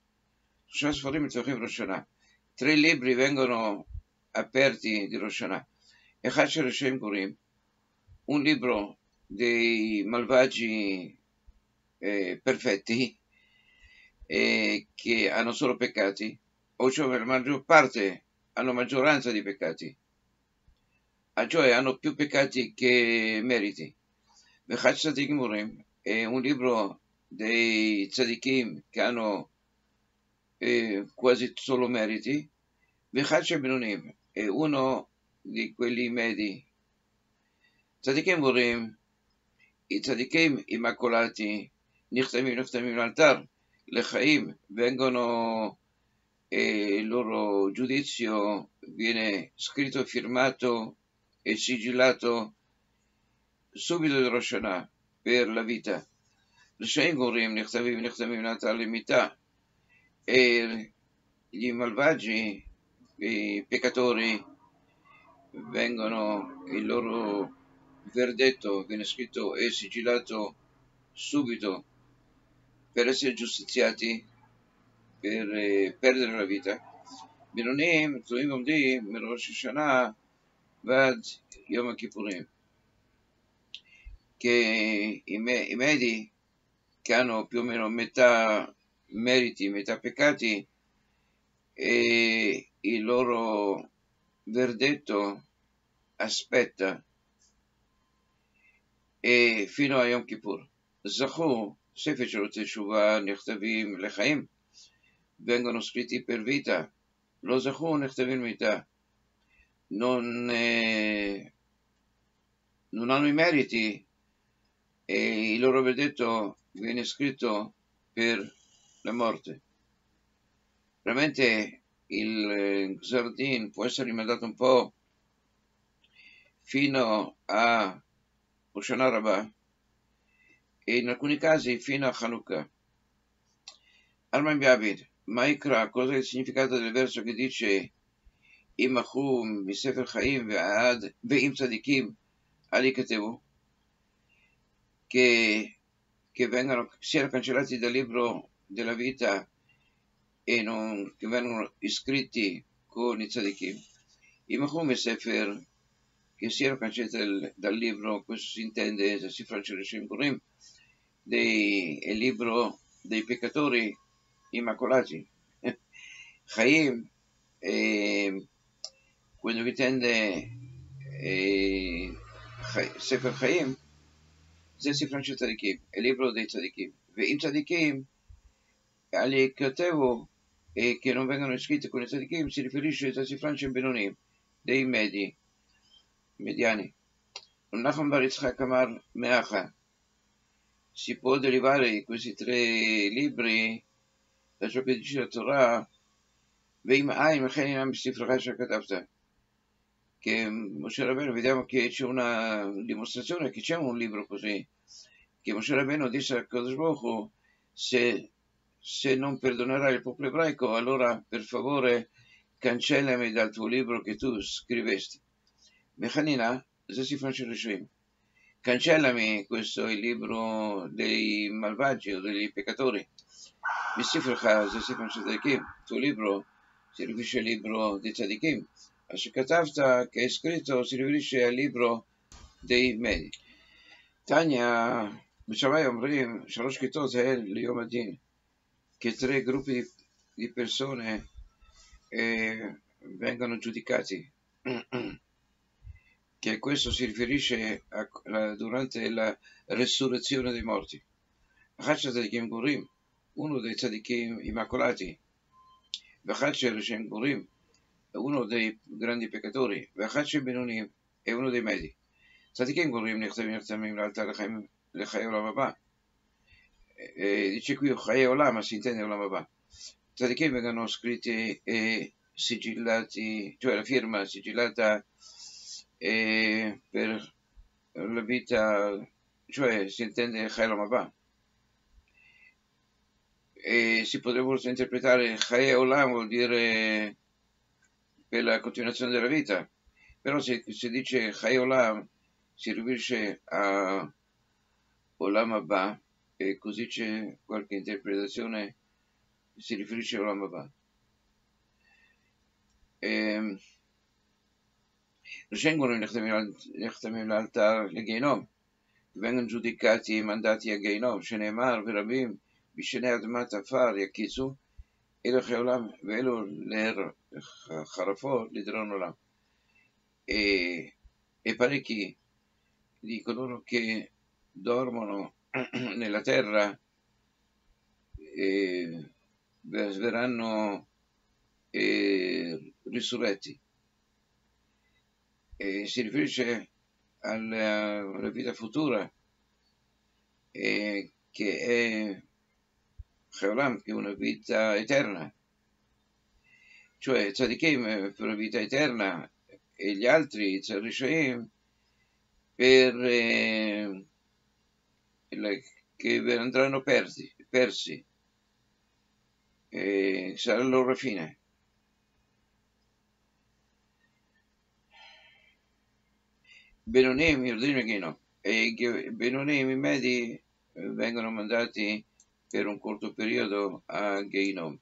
Tre libri vengono aperti di Rosh Hashanah. Echad shel Hashem Gorim, un libro dei malvagi eh, perfetti eh, che hanno solo peccati, o cioè la maggior parte hanno maggioranza di peccati, cioè hanno più peccati che meriti. Echad Tzadikim Gorim è un libro dei tzadikim che hanno eh, quasi solo meriti. Echad shel Binonim è uno di quelli medi. Tzadikim Gorim, i tzadikim immacolati, nichtamim nichtamim l'altar, lechaim, vengono e il loro giudizio viene scritto, firmato e sigillato subito di Rosh Hashanah per la vita. L'shaim Gorim, nichtamim nichtamim l'altar l'immità, e gli malvagi, i peccatori, vengono, il loro verdetto viene scritto e sigillato subito per essere giustiziati, per eh, perdere la vita. Binonim, Tluim Omdim, Rosh Hashanah, Vad Yom Kippurim, che i, me, i medi che hanno più o meno metà meriti, metà peccati, e il loro verdetto aspetta e fino a Yom Kippur. Zachu, Sefer Shirot Teshuvah, Nechtavim Lechaim, vengono scritti per vita. Lo Zachu Nechtavim Mita, non, eh, non hanno i meriti e il loro verdetto viene scritto per la morte. Veramente il Gzardin può essere rimandato un po' fino a Hoshana Rabbah e in alcuni casi fino a Hanukkah. Arman Biabid, Maikra, cosa è il significato del verso che dice Imachu Misefer Chaim ve'ad ve'im tzadikim aliketevu, che, che vengano, siano cancellati dal libro della vita e non, che vengano iscritti con i tzadikim. Imachu Misefer, che siano cancellati dal, dal libro, questo si intende, si francia Rishim Purim, dei, il libro dei peccatori immacolati. Chaim, eh, quello che intende eh, Sefer Chaim, זה ספרם של צדיקים, il libro dei tzadikim. ואם צדיקים, Ali Katevo, e che non vengono iscritti con i tzadikim, si riferisce a Sifran Benonim, dei medi, mediani. Nachman bar Yitzchak Amar Meacha. Si può derivare questi tre libri da ciò che dice la Torah, Veim Aim Cheninam Sifra Shakatavta, che Moshe Rabbeinu, vediamo che c'è una dimostrazione che c'è un libro così, che Moshe Rabbeinu disse a Kadosh Baruch Hu, se, se non perdonerai il popolo ebraico, allora per favore cancellami dal tuo libro che tu scrivesti. Mechanina, Sifran Shirishim. Cancellami questo il libro dei malvagi o dei peccatori. Mi sifracha, Sifran Shirishim, il tuo libro si riferisce al libro dei tzadikim. Ashkatavta, che è scritto, si riferisce al libro dei medi. Tanya, Bishamai Omrim, Shalosh Kitot El Yom Adin, che tre gruppi di, di persone eh, vengono giudicati. Che questo si riferisce a, a, durante la resurrezione dei morti. Tzadikim Gurim, uno dei tzadikim immacolati, V'Chacher Shem Gurim, uno dei grandi peccatori, V'Chacher Benonim, è uno dei medi. Tzadikim Gurim נכתבים נחתמים לאלתר לחיי עולם הבא. Dice qui Chai Olam, si intende Olam Abba. Tzadikim vengono scritti e sigillati, cioè la firma sigillata e per la vita, cioè si intende Chai Olam Abba. E si potrebbe interpretare Chai Olam vuol dire per la continuazione della vita, però se si dice Chai Olam si riferisce a Olam Abba, e così c'è qualche interpretazione si riferisce a Olam Abba. Scendono נחתמים לאלתר לגיהינום, vengono giudicati e mandati a Gehinom, שנאמר ורבים בשני אדמת עפר יקיצו, אלו חיי עולם ואלו לחרפות לדיראון עולם. E, e parecchi di coloro che dormono nella terra eh, verranno eh, risurretti. E si riferisce alla, alla vita futura eh, che è Cheolam, che è una vita eterna, cioè Tzadikim per una vita eterna e gli altri Tzadishaim per eh, le, che andranno persi, persi e sarà la loro fine. Benonim, Yordino, e Benonim i medi vengono mandati per un corto periodo a Gehinom.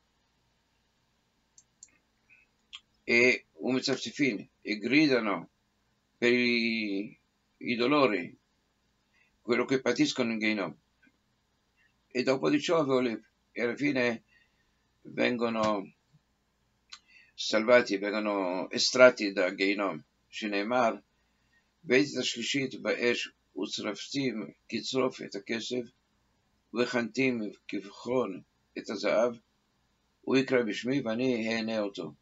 E Umetzafsifin, e gridano per i, i dolori, quello che patiscono in Gehinom. E dopo di ciò, e alla fine vengono salvati, vengono estratti da Gehinom. שנאמר, בעת השלישית באש וצרפתים כצרוף את הכסף וחנתים כבחון את הזהב, הוא יקרא בשמי ואני אענה אותו.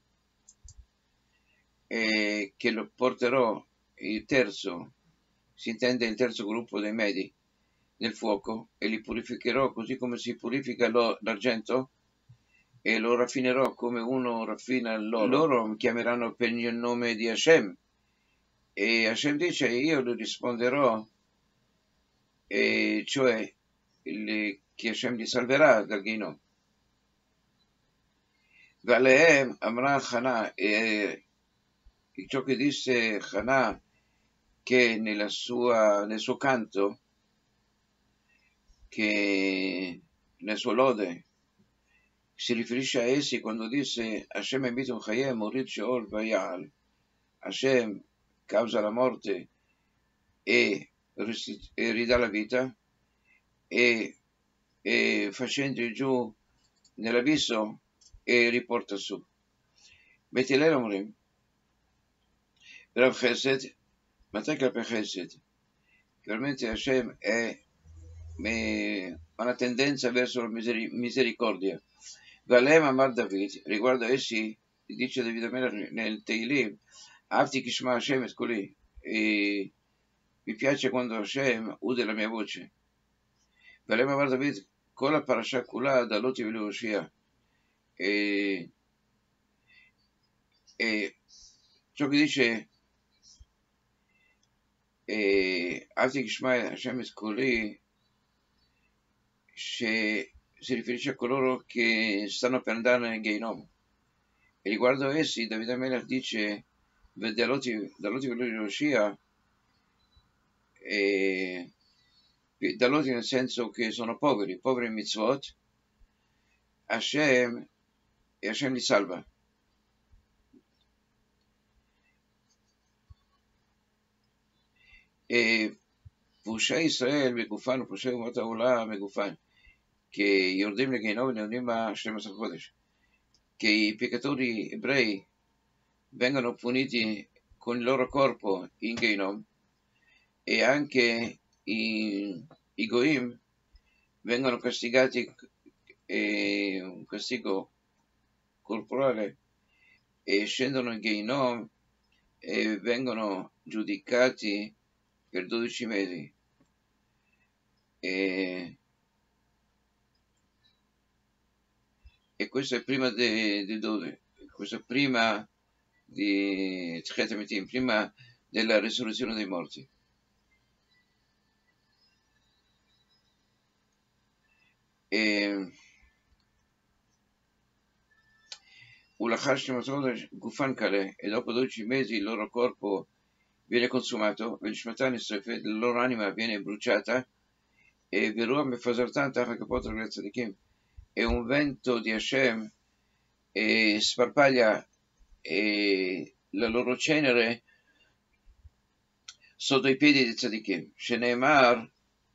E che lo porterò il terzo, si intende il terzo gruppo dei medi, nel fuoco e li purificherò così come si purifica l'argento e lo raffinerò come uno raffina l'oro. Loro mi chiameranno per il nome di Hashem. E Hashem dice, io gli risponderò, e cioè il, che Hashem li salverà dal Ghinom. Valeem Amra Hana, e ciò che disse Hana, che nella sua, nel suo canto, che nel suo lode, si riferisce a essi quando disse Hashem emitum chayem morid sheol vayal. Hashem causa la morte e, e ridà la vita, e, e facendo giù nell'abisso e riporta su. Betilel omrim, Rav Chesed, Mata Klape Chesed, veramente Hashem è una tendenza verso la miseri misericordia. Valem Amar David, riguardo a essi, dice David Amelech nel Teilim, Avti Kishma Hashem et Koli, e mi piace quando Hashem usa la mia voce. Valem Amar David, con la parasha kula da Loti Veloshia, e, e ciò che dice Avti Kishma Hashem et Koli, se si riferisce a coloro che stanno per andare nel Geinom. E riguardo a essi, Davide Amelech dice, dall'Oti Veloshia, e dall'Oti nel senso che sono poveri, poveri in mitzvot, Hashem, e Hashem li salva. E פושעי ישראל מגופן ופושעי אומות העולם מגופן, che יורדים לגיהינום ונעונים ב-שנים עשר חודש, che i peccatori ebrei vengono puniti con il loro corpo in Geinom, e anche i, i Goim vengono castigati, e un castigo corporale, e scendono in Geinom e vengono giudicati per dodici mesi. E, e questo è prima di, di dove? Questo è prima di Tchiat HaMetim, prima della risurrezione dei morti. E Ulachar Shneimot Gufan Kale, e dopo dodici mesi il loro corpo viene consumato, la loro anima viene bruciata, e Veruah Mefazartan Tachat Kapot Reglet Tzadikim, e un vento di Hashem e sparpaglia e la loro cenere sotto i piedi di Tzadikim. Sheneemar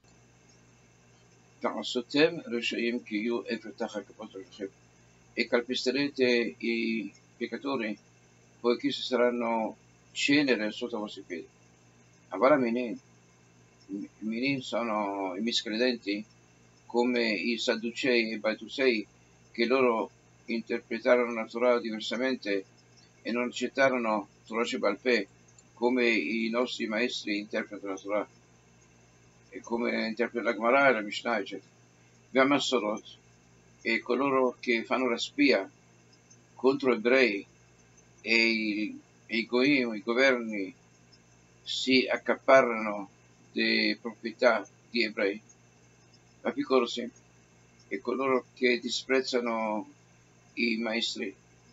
Ta'asotem Reshaim Kiyu Efer Tachat Kapot Reglet, e calpesterete i peccatori poiché ci saranno cenere sotto i vostri piedi. Avala Minin, i Minin sono i miscredenti, come i Sadducei e i Baitusei, che loro interpretarono la Torah diversamente e non accettarono Torah Shebal Peh, come i nostri maestri interpretano la Torah, e come interpreta la Gemara e la Mishnah, eccetera. Gammasorot, e coloro che fanno la spia contro gli ebrei, e i, e i Goim, i governi, si accaparrano di proprietà di ebrei. Apicorsi, e coloro che disprezzano i maestri,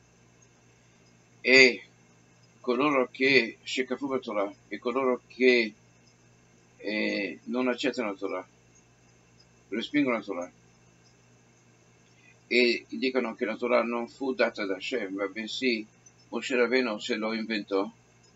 e coloro che shekafu la Torah, e coloro che eh, non accettano la Torah, respingono la Torah, e dicono che la Torah non fu data da Hashem, ma bensì Moshe Rabbeinu se lo inventò.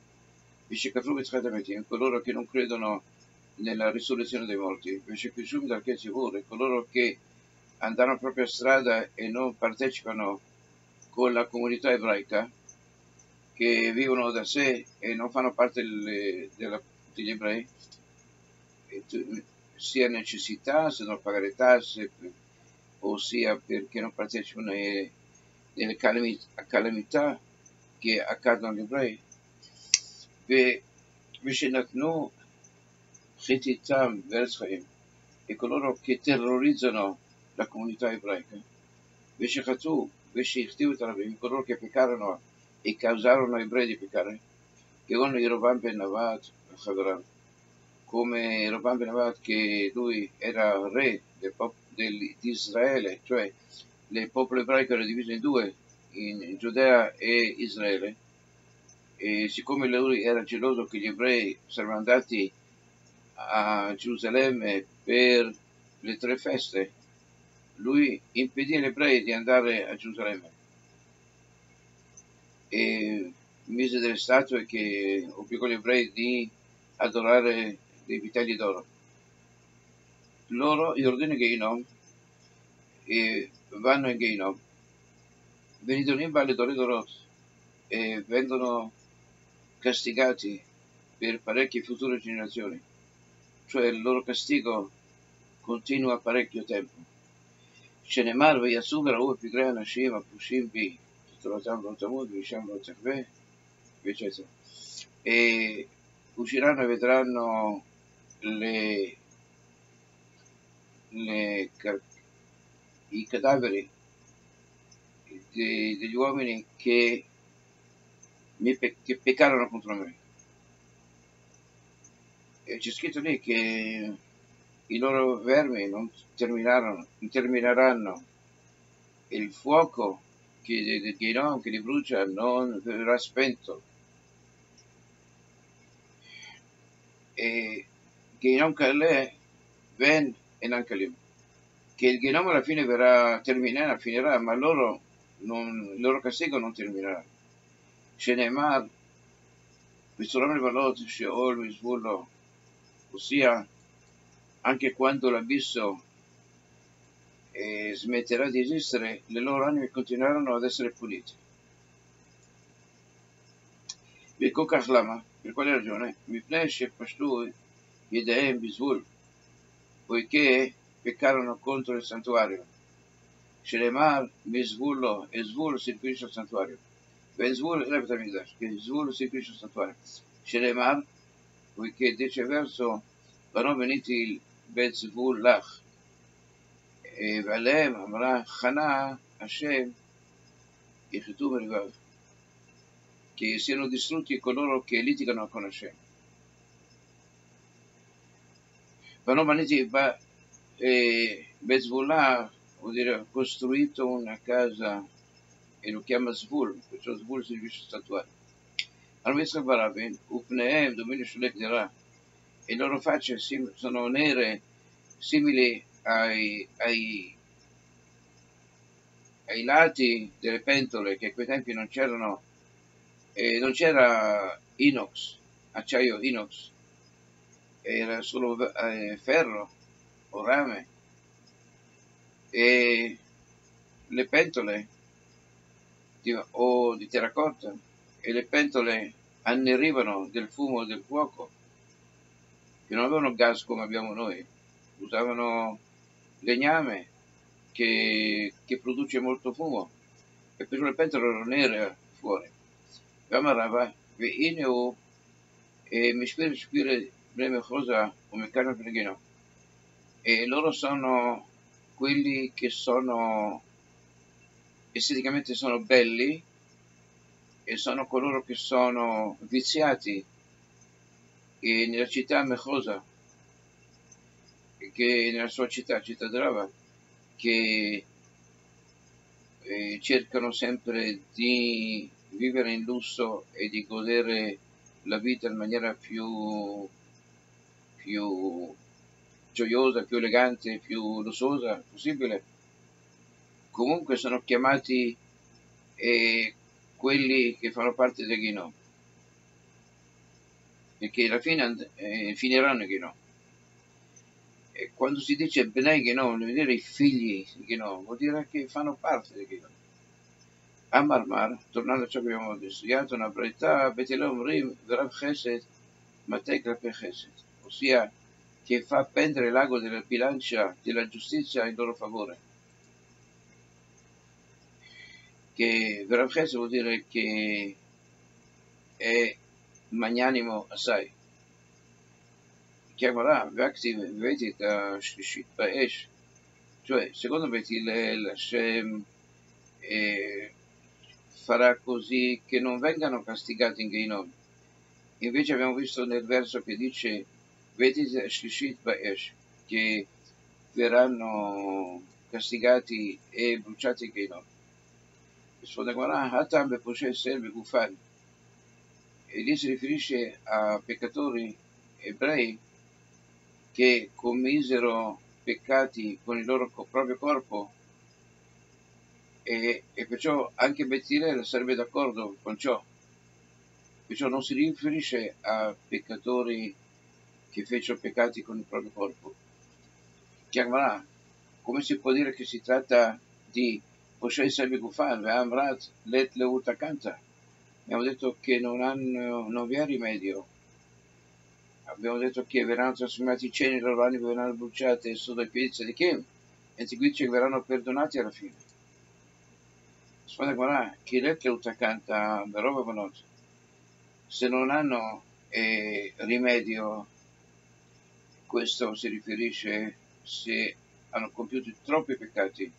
Coloro che non credono nella risurrezione dei morti, coloro che andranno a propria strada e non partecipano con la comunità ebraica, che vivono da sé e non fanno parte delle, della, degli ebrei, sia necessità, se non pagare tasse, o sia perché non partecipano nelle calamità che accadono agli ebrei. ושנתנו חתיתם בארץ חיים, e coloro che terrorizzano la comunità ebraica, ושחטאו Veshirtiu Tarabim, coloro che peccarono e causarono ai ebrei di peccare, che con Yerovam ben Nevat, come Yerovam ben Nevat, che lui era re del pop- del- di Israele, cioè il popolo ebraico era diviso in due, in Giudea e Israele, e siccome lui era geloso che gli ebrei sarebbero andati a Gerusalemme per le tre feste, lui impedì agli ebrei di andare a Gerusalemme e mise delle statue che obbligò gli ebrei di adorare dei vitelli d'oro. Loro, gli ordini Geinom, e vanno in Geinom, vengono in Valle d'Oredorot e vengono castigati per parecchie future generazioni, cioè il loro castigo continua parecchio tempo. שנאמר ויצאו וראו בפגרי אנשים הפרושים בי תורתם לא תמות ואישם לא תחווה, eccetera. E usciranno e vedranno le, le, i cadaveri de, degli uomini che, mi, che peccarono contro me. E c'è scritto lì che i loro vermi non terminarono, non termineranno, e il fuoco che, del Ghinom che li brucia non verrà spento. E Ghinom Kaleh ven Enankalim, che il Ghinom alla fine verrà, terminerà, finirà, ma loro non, il loro castigo non terminerà. Shenemar, Misturam il Valot, Sheol, Misvullo, ossia anche quando l'abisso eh, smetterà di esistere, le loro anime continueranno ad essere pulite. וכך למה? per quale ragione? מפני שפשטו ידיהם בזבול, poiché peccarono contro il santuario. שנאמר מזבולו, e Zvul si riferisce al santuario. וזבול è בית המקדש, che Zvul si riferisce al santuario. שנאמר, poiché dice verso, vanno veniti il בית זבול לך, ועליהם אמרה חנה השם יחטאו בלבב, che siano distrutti coloro che litigano con Hashem. Vanno veniti Bezvullah, vuol dire ha costruito una casa e lo chiama Zvul, perciò Zvul si riferisce a statuare. Allora Yitzchak Barabin, Upneem, dominio Shulek dirà, e le loro facce sono nere, simili ai, ai, ai lati delle pentole, che a quei tempi non c'erano, eh, non c'era inox, acciaio inox, era solo eh, ferro o rame, e le pentole di, o di terracotta, e le pentole annerivano del fumo del fuoco, che non avevano gas come abbiamo noi, usavano legname che, che produce molto fumo, e per le pentole erano nere fuori. Vamarava, והנה הוא משפיר שפיר בני מחוזה ומכאן בני גינו. E loro sono quelli che sono esteticamente sono belli, e sono coloro che sono viziati e nella città Mechosa, che nella sua città, città Drava, che eh, cercano sempre di vivere in lusso e di godere la vita in maniera più, più gioiosa, più elegante, più lussuosa possibile. Comunque sono chiamati eh, quelli che fanno parte del Ghinom, e che alla fine eh, finiranno il Ghinom. E quando si dice Bnei Ghinom, vuol dire i figli di Ghinom, vuol dire che fanno parte del Ghinom. A Marmar, tornando a ciò che abbiamo studiato, una brevità, Betelem Rim, Verav Chesed, Matei Klape Chesed, ossia che fa pendere l'ago della bilancia della giustizia in loro favore. Che Verav Chesed vuol dire che è magnanimo assai. Chiamerà Vaktiv Vedita Shlishit Baesh, cioè secondo Betilel Hashem e farà così che non vengano castigati in Geinom. Invece abbiamo visto nel verso che dice Vetit Shlishit Ba'esh, che verranno castigati e bruciati in Geinom. Risponde Guarà, Hatam Beposhe Serve Gufan. E lì si riferisce a peccatori ebrei che commisero peccati con il loro proprio corpo, e, e perciò anche Betzilel sarebbe d'accordo con ciò. Perciò non si riferisce a peccatori che fecero peccati con il proprio corpo. Chiamarà, come si può dire che si tratta di Poshei Serbe Gufan, Ve'amrat Let Leuta Canta? Abbiamo detto che non, hanno, non vi è rimedio. Abbiamo detto che verranno trasformati i ceneri, i loro anime verranno bruciate sotto i piedi di Kim, e si dice che verranno perdonati alla fine. Spada Guarà, chi Let Leuta Canta, Berova Bonot, se non hanno eh, rimedio, questo si riferisce se hanno compiuto troppi peccati.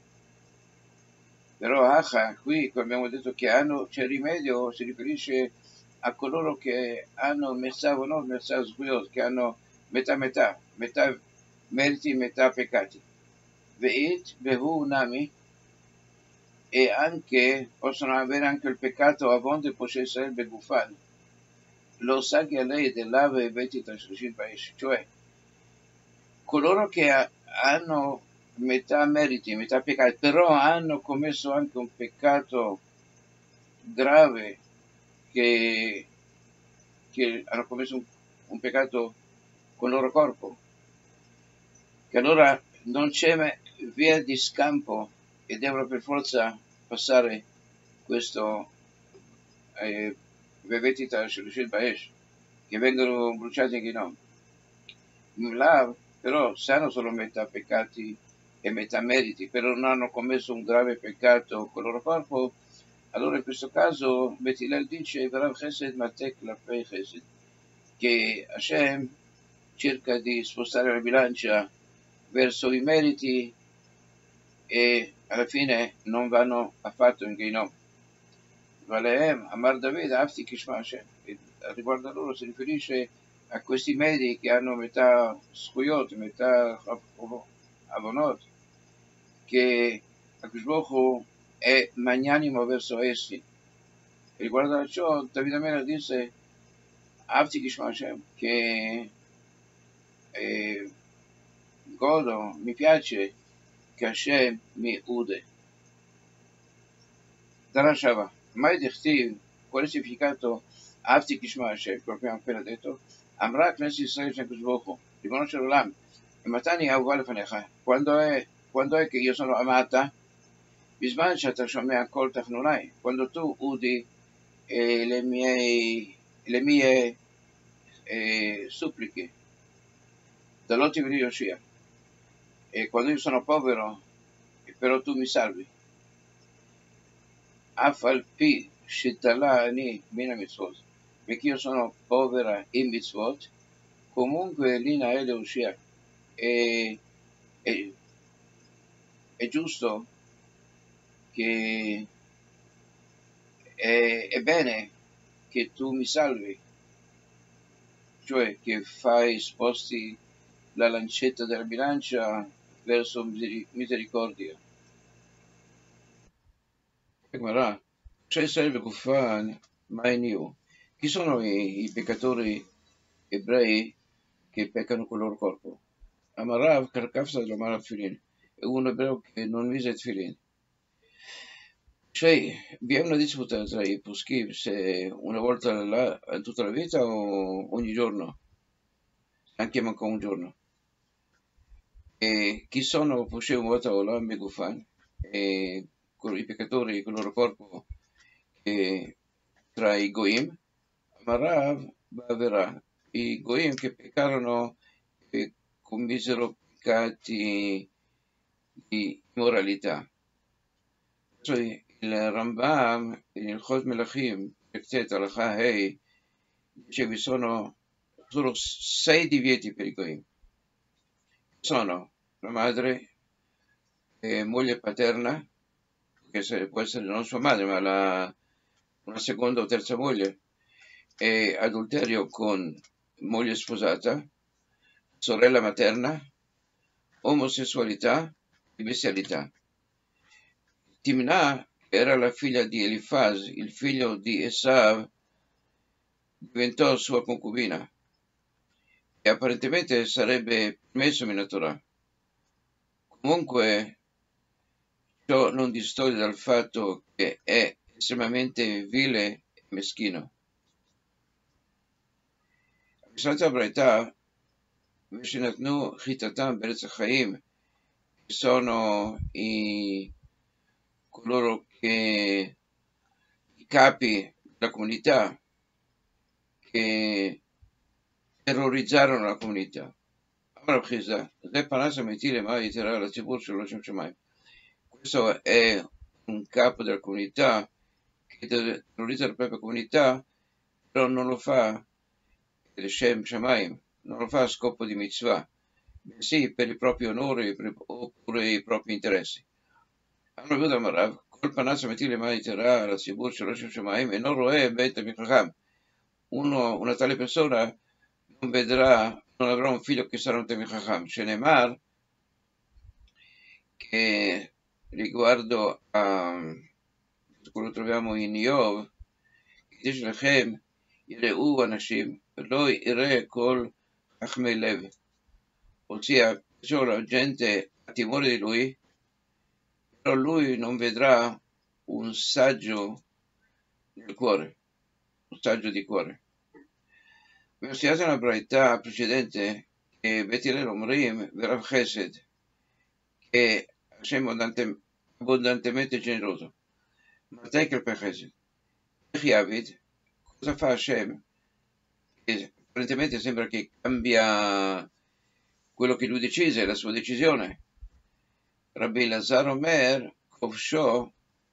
Però Acha, qui abbiamo detto che hanno, c'è rimedio, si riferisce a coloro che hanno Messav, no, Messav Zguyot, che hanno metà metà, metà meriti, metà peccati. Veit Behu Nami, e anche possono avere anche il peccato a vonde possessere Begufan. Lo sa che a lei dell'ave e Veti Tashrishit Baesh, cioè coloro che ha, hanno metà meriti, metà peccati, però hanno commesso anche un peccato grave, che, che hanno commesso un, un peccato con il loro corpo, che allora non c'è via di scampo e devono per forza passare questo eh, Vevetita Shilishil Baesh, che vengono bruciati anche no. Là, però, se hanno solo metà peccati e metà meriti, però non hanno commesso un grave peccato con il loro corpo, allora in questo caso Betilel dice Verav Chesed Matek Lapei Chesed, che Hashem cerca di spostare la bilancia verso i meriti e alla fine non vanno affatto in Geinom. Valeem Amar David Afti Kishma Hashem, riguardo a loro si riferisce a questi medi che hanno metà Skuyot, metà Avonot, che Akadosh Baruch Hu è magnanimo verso essi. E riguardo a ciò, David Amela disse Avti Kishma Hashem, che eh, godo, mi piace che Hashem mi ude. Darashava, mai dichtiv, qual è il significato Avti Kishma Hashem, come abbiamo appena detto? Amra Knesset Israel Shekush Bochu, riconosce l'Olam, e Matani Ahuva Lefanecha, quando è, quando è che io sono amata? Bisman Shata Shomea Kol Tachnunai, quando tu udi eh, le mie, le mie eh, suppliche, dall'Oti di Yoshia, e quando io sono povero, però tu mi salvi. Afal Pi Shitala Ani Mina Mitzvot, perché io sono povera in Mitzvot, comunque Lina Ele Ushia, è, è, è giusto che è, è bene che tu mi salvi, cioè che fai sposti la lancetta della bilancia verso misericordia. Guarda, c'è serve Gufan, Maeniu. Chi sono i, i peccatori ebrei che peccano con il loro corpo? Amarav Karkafsa Amarav Filin, è un ebreo che non mise Filin. Cioè, vi è una disputa tra i poschi se una volta alla, tutta la vita o ogni giorno, anche manco un giorno. E chi sono posci un volta Olam Begufan, e con i peccatori con il loro corpo che tra i Goim, Amarav Bavera, i Goim che peccarono e commisero peccati di immoralità. Cioè, il Rambam, il Chod Melachim, Pertet Alacha Hei, dice vi sono solo sei divieti per i Goim. Sono la madre, eh, moglie paterna, che se- può essere non sua madre, ma la- una seconda o terza moglie, e adulterio con moglie sposata, sorella materna, omosessualità e bestialità. Timnah, che era la figlia di Elifaz, il figlio di Esav, diventò sua concubina e apparentemente sarebbe permesso in Torah. Comunque, ciò non distoglie dal fatto che è estremamente vile e meschino. בשנת הברייתא, ושנתנו חיטתם בארץ החיים, che sono i, coloro che, i capi della comunità, che terrorizzarono la comunità. אמר בחיזה, זה פרס אמיתי למה יתרה לציבור של ראש השמיים. Questo è un capo della comunità che terrorizza la propria comunità, però non lo fa Shem Shamaim, non lo fa a scopo di mitzvah, bensì per il proprio onore oppure i propri interessi. Hanno avuto a Marav, col panazzo metile mai terrà la Sibur Shalosh Shamaim e non roe Beit Michacham. Uno, una tale persona non vedrà, non avrà un figlio che sarà un Temichacham. Shenemar, che riguardo a quello troviamo in Iov, dice Lechem, יראו אנשים ולא יראה כל חכמי לב. Ossia, perciò la gente ha timore di lui, però lui non vedrà un saggio nel cuore, un saggio di cuore. Abbiamo studiato nella brayta precedente che Bet Hillel Omrim Verav Chesed, che Hashem abbondantemente generoso. Ma te che per Chesed? Yavid, cosa fa Hashem? Che apparentemente sembra che cambia quello che lui decise, la sua decisione. Rabbi Lazar Omer, Kovsho,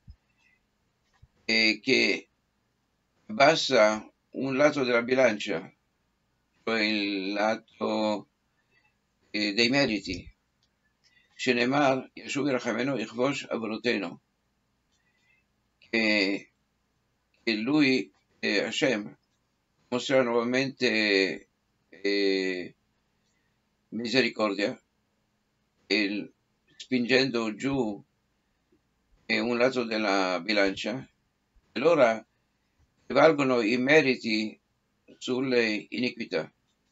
e che abbassa un lato della bilancia, cioè il lato eh, dei meriti. Shenemar, Yeshuv Rachameno Ichvosh Avroteno, che, che lui, eh, Hashem, mostrerà nuovamente eh, misericordia, e spingendo giù eh, un lato della bilancia, allora prevalgono i meriti sulle iniquità.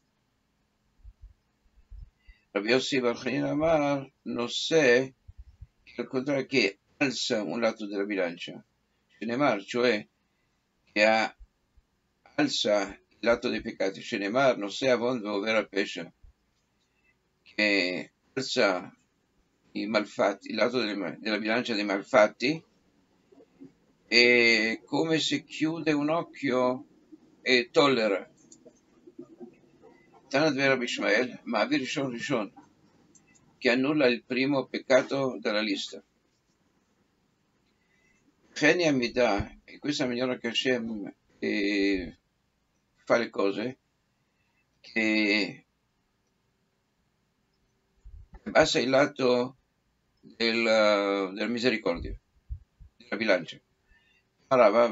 Rabbi Yossi Bar Chanina Amar non sé, che al contrario che alza un lato della bilancia, Shenemar, cioè che ha, alza il lato dei peccati, Shenemar non sé avendo vera pesce, che alza i malfatti, il lato delle, della bilancia dei malfatti, e come se chiude un occhio e tollera. Tanat vera Bishmael, ma Avir Rishon Rishon, che annulla il primo peccato dalla lista. Genia mi dà, e questa è la maniera che Hashem eh, fa le cose, che abbassa il lato del, della misericordia, della bilancia. Però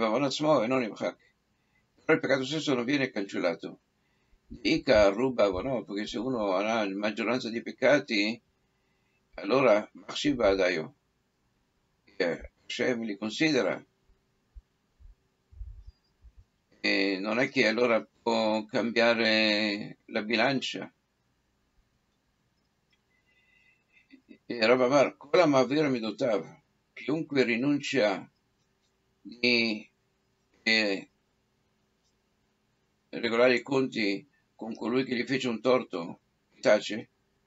il peccato stesso non viene cancellato. Dica ruba, no, perché se uno ha la maggioranza di peccati, allora Mahshiva Adayo, Hashem li considera, e non è che allora può cambiare la bilancia. E Rav Amar, Kola Mavir Midotav, chiunque rinuncia di eh, regolare i conti con colui che gli fece un torto, tace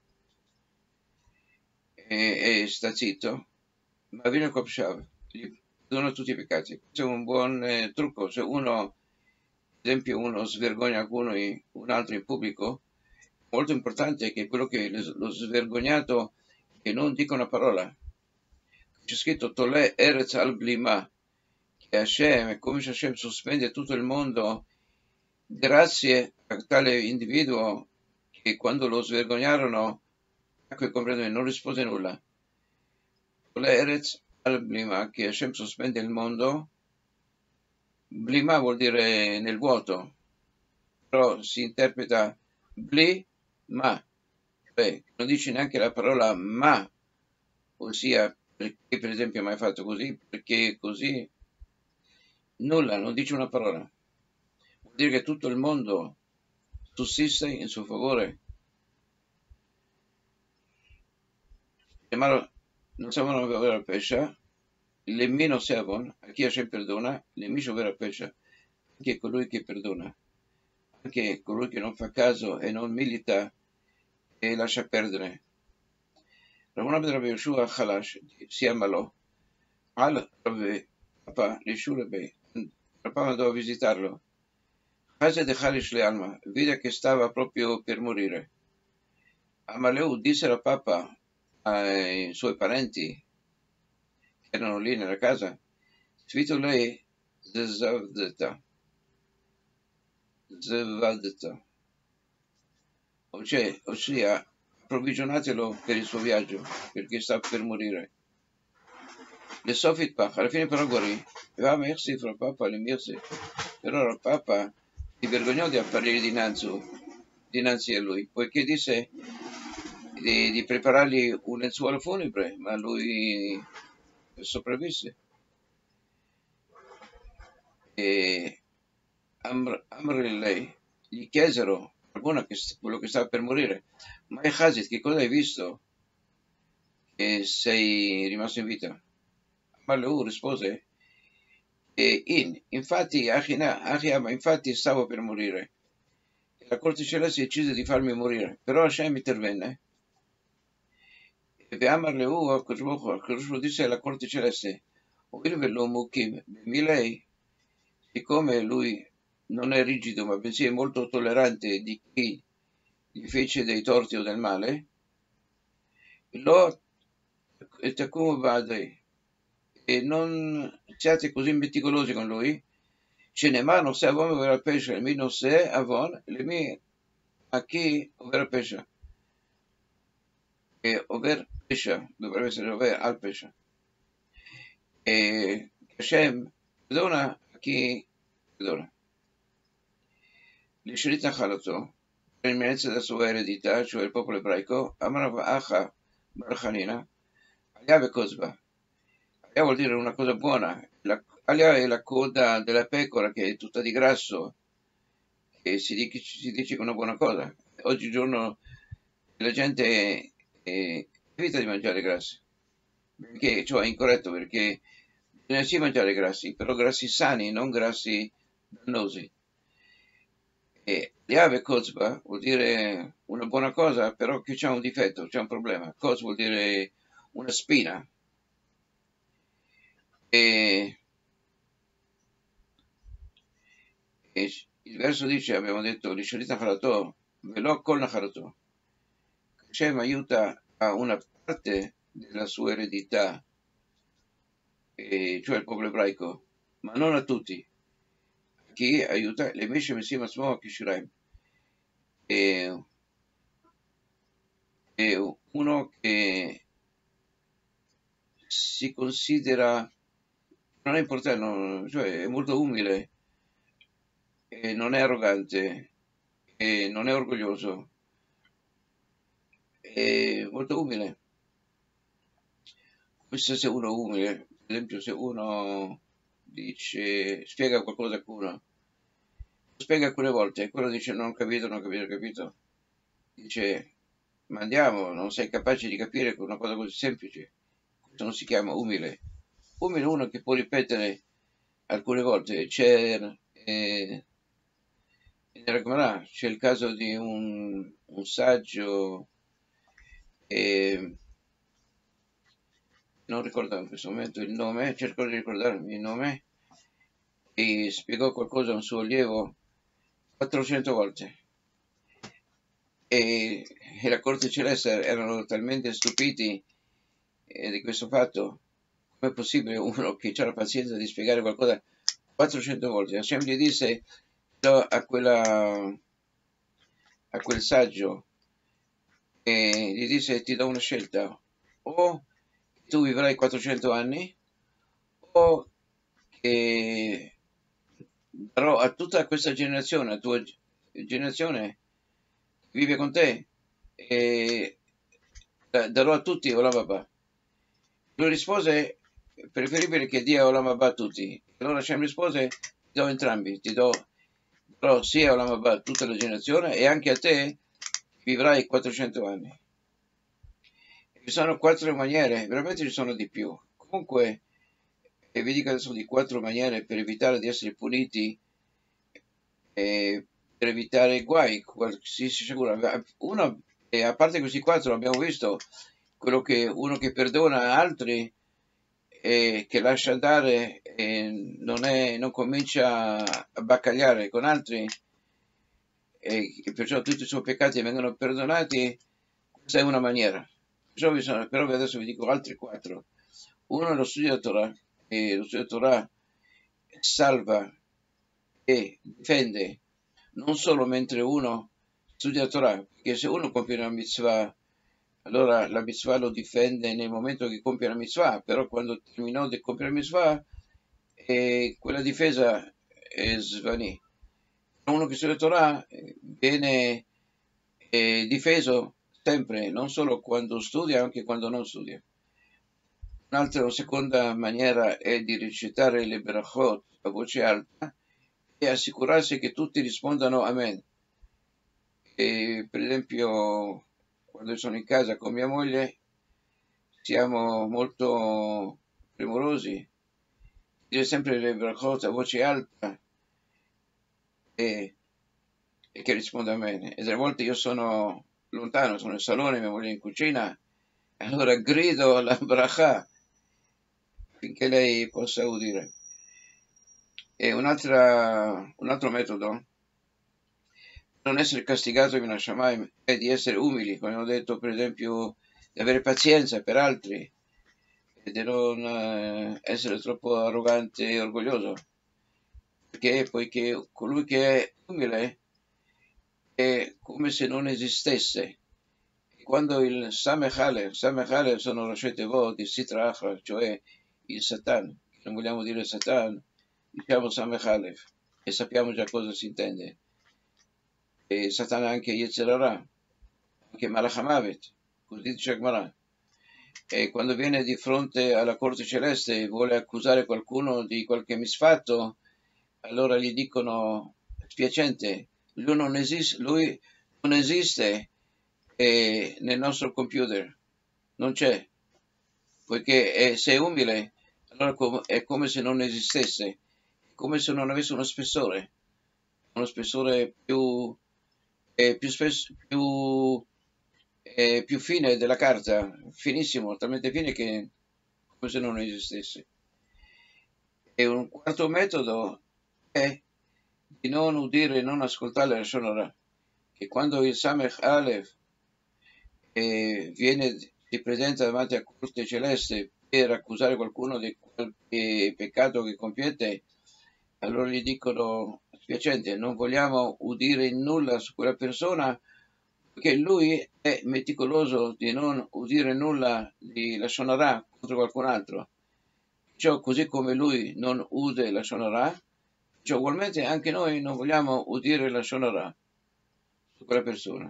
e, e sta zitto, ma viene Kopshav, gli perdona tutti i peccati. Questo è un buon eh, trucco. Se uno, ad esempio, uno svergogna qualcuno, in, un altro in pubblico, molto importante che quello che lo svergognato che non dica una parola. C'è scritto Tolè Eretz al Blima, che Hashem, come se Hashem sospende tutto il mondo grazie a tale individuo che quando lo svergognarono, ecco, non rispose nulla. Tolè Eretz al blima, che Hashem sospende il mondo. Blima vuol dire nel vuoto, però si interpreta bli ma, cioè non dice neanche la parola ma, ossia perché per esempio mai fatto così, perché così, nulla, non dice una parola. Vuol dire che tutto il mondo sussiste in suo favore. Hermano, non sapevano avere pesce, le meno servono, a chi Hashem perdona, le micio vera pesce, anche colui che perdona, anche colui che non fa caso e non milita e lascia perdere. Ramona ben Rabbi Yoshua Chalash si ammalò al Rabbi Papa Lishurebe. Papà andò a visitarlo. Casa de Chalish le Alma, vide che stava proprio per morire. Amaleu disse al Papa ai suoi parenti che erano lì nella casa, Svito lei Zevadeta, Zevadeta, cioè, ossia approvvigionatelo per il suo viaggio, perché sta per morire. Le Sofit Pach, alla fine però guarì. Va merci fra Papa, le mirse. Però il Papa si vergognò di apparire dinanzi, dinanzi a lui, poiché disse di, di preparargli un lenzuolo funebre, ma lui sopravvisse. E Amr, Amr e lei gli chiesero, qualcuno che, quello che stava per morire, ma Hazit, che cosa hai visto che sei rimasto in vita? Ma lui rispose, e in, infatti, Achina, Achiama, infatti stavo per morire. La corte celeste decise di farmi morire, però Hashem intervenne. E Amar Leu, Akadosh disse alla corte celeste, Oirvelo Mukim, lei, siccome lui non è rigido, ma bensì è molto tollerante di chi gli fece dei torti o del male, lo Takumu Badei, e non siate così meticolosi con lui, ce ne mano se avon ovvero pesce, le mie non se avon, le mie a chi ovvero pesce, e over pesce, dovrebbe essere over al pesce, e Hashem perdona a chi perdona. L'Ishrita Chalato, per imminenza della sua eredità, cioè il popolo ebraico, Amarav Acha Barchanina, Aliave Kozba. Alia vuol dire una cosa buona. La, alia è la coda della pecora che è tutta di grasso, che si dice, si dice che è una buona cosa. Oggigiorno la gente eh, evita di mangiare grassi, perché, cioè è incorretto, perché bisogna sì mangiare grassi, però grassi sani, non grassi dannosi. E Liave Kozba vuol dire una buona cosa, però che c'è un difetto, c'è un problema. Koz vuol dire una spina. E, e il verso dice, abbiamo detto, Lisharita Harato, Velo Kol Harato. Hashem aiuta a una parte della sua eredità, e, cioè il popolo ebraico, ma non a tutti. Chi aiuta le Meshe Messim Asmo Kishuraim. E, e uno che si considera, non è importante, non, cioè è molto umile, e non è arrogante, e non è orgoglioso, è molto umile. Questo se uno umile, per esempio se uno dice, spiega qualcosa a qualcuno, spiega alcune volte, quello dice non ho capito, non ho capito, non ho capito, dice ma andiamo, non sei capace di capire una cosa così semplice, questo non si chiama umile. Umile è uno che può ripetere alcune volte. C'è eh, nella Gemara c'è il caso di un, un saggio, eh, non ricordo in questo momento il nome, cerco di ricordarmi il nome, e spiegò qualcosa a un suo allievo quattrocento volte. E, e la corte celeste erano talmente stupiti eh, di questo fatto. Com'è possibile uno che ha la pazienza di spiegare qualcosa quattrocento volte? Hashem gli disse a, quella, a quel saggio, e gli disse ti do una scelta, o tu vivrai quattrocento anni so che darò a tutta questa generazione, la tua generazione che vive con te, e darò a tutti Olam Abba. Lui rispose, è preferibile che dia Olam Abba a tutti. Allora Hashem rispose, ti do entrambi, ti do darò sia Olam Abba a tutta la generazione e anche a te vivrai quattrocento anni. Ci sono quattro maniere, veramente ci sono di più. Comunque, e vi dico adesso di quattro maniere per evitare di essere puniti e per evitare guai, si sicuro. Uno, e a parte questi quattro, abbiamo visto quello che uno che perdona altri e che lascia andare e non, è, non comincia a baccagliare con altri e perciò tutti i suoi peccati vengono perdonati, questa è una maniera. Perciò bisogna, però adesso vi dico altri quattro. Uno è lo studio della Torah, e lo studio della Torah salva e difende non solo mentre uno studia la Torah, perché se uno compie una mitzvah, allora la mitzvah lo difende nel momento che compie la mitzvah, però quando terminò di compiere la mitzvah, eh, quella difesa è svanì. Uno che studia la Torah viene eh, difeso sempre, non solo quando studia, anche quando non studia. Un'altra, seconda maniera è di recitare le berachot a voce alta e assicurarsi che tutti rispondano Amen. E, per esempio, quando sono in casa con mia moglie, siamo molto premurosi, dire sempre le berachot a voce alta e, e che risponda Amen. E delle volte io sono lontano, sono in salone, mia moglie in cucina, allora grido la bracha finché lei possa udire. E un'altra, un altro metodo per non essere castigato in Hashamayim è di essere umili, come ho detto, per esempio, di avere pazienza per altri e di non eh, essere troppo arrogante e orgoglioso, perché poiché colui che è umile è come se non esistesse. Quando il Samech Alef, Samech Alef sono Rosh Tevot di Sitra Achra, cioè il Satan, non vogliamo dire Satan, diciamo Samech Alef, e sappiamo già cosa si intende. E Satana anche Yetzer Hara, anche Malach HaMavet, così dice Gemara. E quando viene di fronte alla corte celeste e vuole accusare qualcuno di qualche misfatto, allora gli dicono spiacente, lui non esiste, lui non esiste eh, nel nostro computer, non c'è, poiché è, se è umile, allora è come se non esistesse, come se non avesse uno spessore, uno spessore più, eh, più, spes- più, eh, più fine della carta, finissimo, talmente fine che come se non esistesse. E un quarto metodo è di non udire e non ascoltare la Shonara, che quando il Samech Aleph eh, viene, si presenta davanti a corte celeste per accusare qualcuno di qualche peccato che compiete, allora gli dicono spiacente, non vogliamo udire nulla su quella persona perché lui è meticoloso di non udire nulla di la Shonara contro qualcun altro. Ciò così come lui non ude la Shonara, cioè ugualmente anche noi non vogliamo udire la Shonara su quella persona.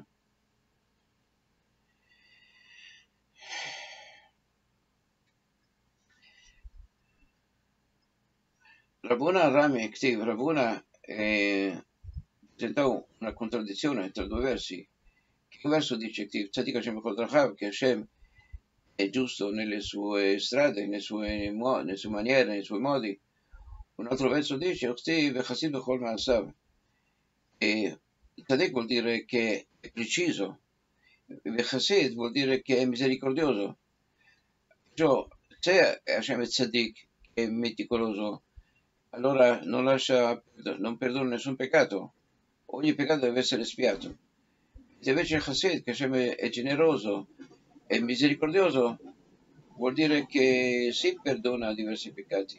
Rabuna Rami Ktiv, Rabuna eh, presentò una contraddizione tra due versi. Che un verso dice Ktiv, Tzadik Hashem B'chol Drachav, che Hashem è giusto nelle sue strade, nelle sue, nelle sue maniere, nei suoi modi. Un altro verso dice Ktiv Chassid B'chol Ma'asav. E Tzadik vuol dire che è preciso, Chassid vuol dire che è misericordioso. Perciò, se Hashem è Tzadik, che è meticoloso, allora non lascia, non perdona nessun peccato, ogni peccato deve essere espiato. Se invece il Chassid, che Hashem è generoso e misericordioso, vuol dire che si perdona diversi peccati.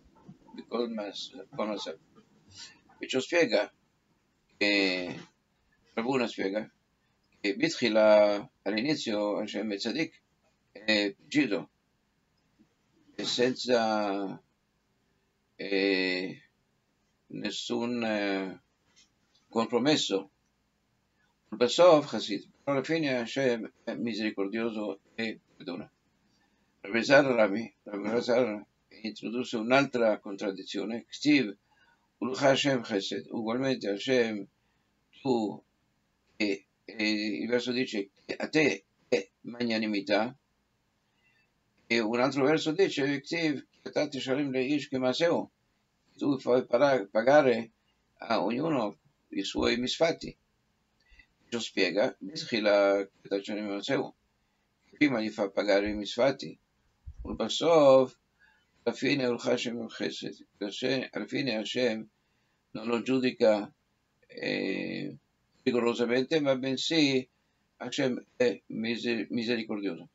Perciò spiega che Rabuna spiega che Bitchila all'inizio Hashem Tzadik è preciso e senza e nessun eh, compromesso. Besov Chassid, però alla fine Hashem è misericordioso e perdona. Ravesar Rami, Ravesar introdusse un'altra contraddizione, Ktiv, Ulcha Hashem Chesed, ugualmente Hashem, tu, e, e il verso dice a te è magnanimità, e un altro verso dice Ktiv, Chiatati Shalim Leish Kemaseo, tu fai pagare a ognuno i suoi misfatti. Ciò spiega, Bitchila Chiatati Maseo, prima gli fa pagare i misfatti, Ulbasov, alla fine Ulcha Hashem Chesed, alla fine Hashem non lo giudica eh, rigorosamente, ma bensì Hashem è miser- misericordioso.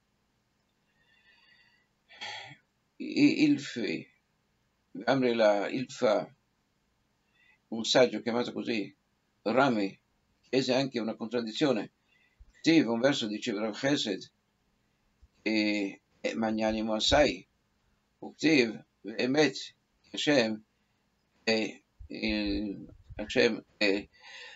Il, il, il fa un saggio chiamato così, Rami, chiese anche una contraddizione. Tiv, un verso diceva Rav Chesed, e è magnanimo assai. Uktiv, emet, Hashem è il, Hashem è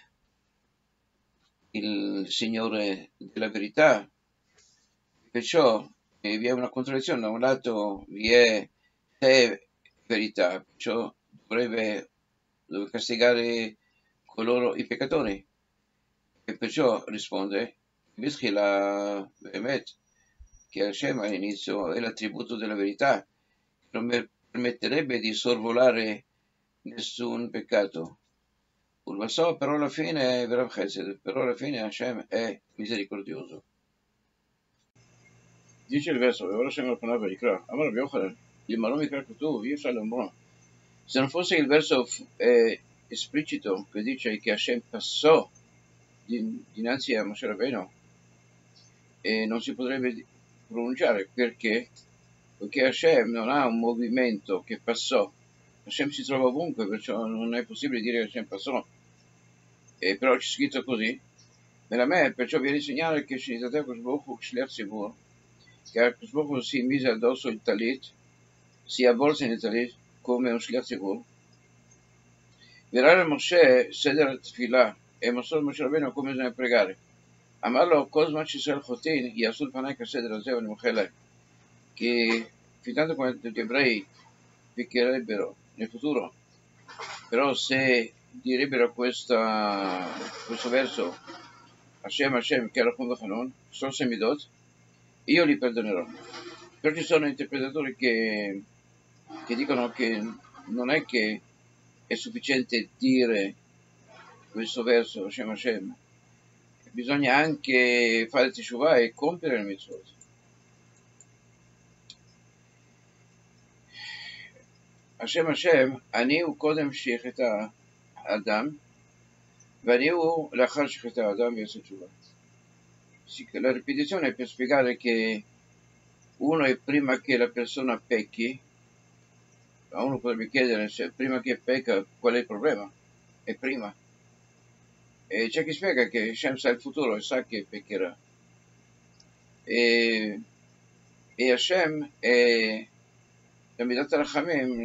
il Signore della verità, perciò eh, vi è una contraddizione. Da un lato vi è te verità, perciò dovrebbe, dovrebbe castigare coloro i peccatori, e perciò risponde la Behemet, che Hashem all'inizio è l'attributo della verità, non permetterebbe di sorvolare nessun peccato. Ulvasò, però alla fine, però alla fine Hashem è misericordioso. Dice il verso, Amar Yochanan, se non fosse il verso eh, esplicito che dice che Hashem passò din, dinanzi a Moshe Rabbeinu, e non si potrebbe pronunciare perché? Perché Hashem non ha un movimento che passò, Hashem si trova ovunque, perciò non è possibile dire che Hashem passò, e però c'è scritto così. Nella me, perciò viene insegnato che che Akash si mise addosso il talit, si avvolse nel talit come un shliach tzibur. Verrà Moshe seder tefillah e mostrò Moshe Rabbeinu come bisogna pregare. Amarlo Cosma Cisel Chotin, Yasul Panai Kaseder Azeo Nemuchele, che fin tanto quanto gli ebrei picchierebbero nel futuro, però se direbbero questa, questo verso Hashem Hashem che era con Hanon, sono semidot, io li perdonerò. Però ci sono interpretatori che, che dicono che non è che è sufficiente dire questo verso Hashem Hashem, bisogna anche fare teshuvah e compiere il mitzvot. Hashem Hashem, אני הוא קודם שחטא האדם, ואני הוא לאחר שחטא האדם ויעשה תשובה. La ripetizione è per spiegare che uno è prima che la persona pecchi, ma uno potrebbe chiedere se prima che pecca qual è il problema? È prima. E c'è chi spiega che Hashem sa il futuro e sa che peccherà. E, e Hashem è Midat Rachamim,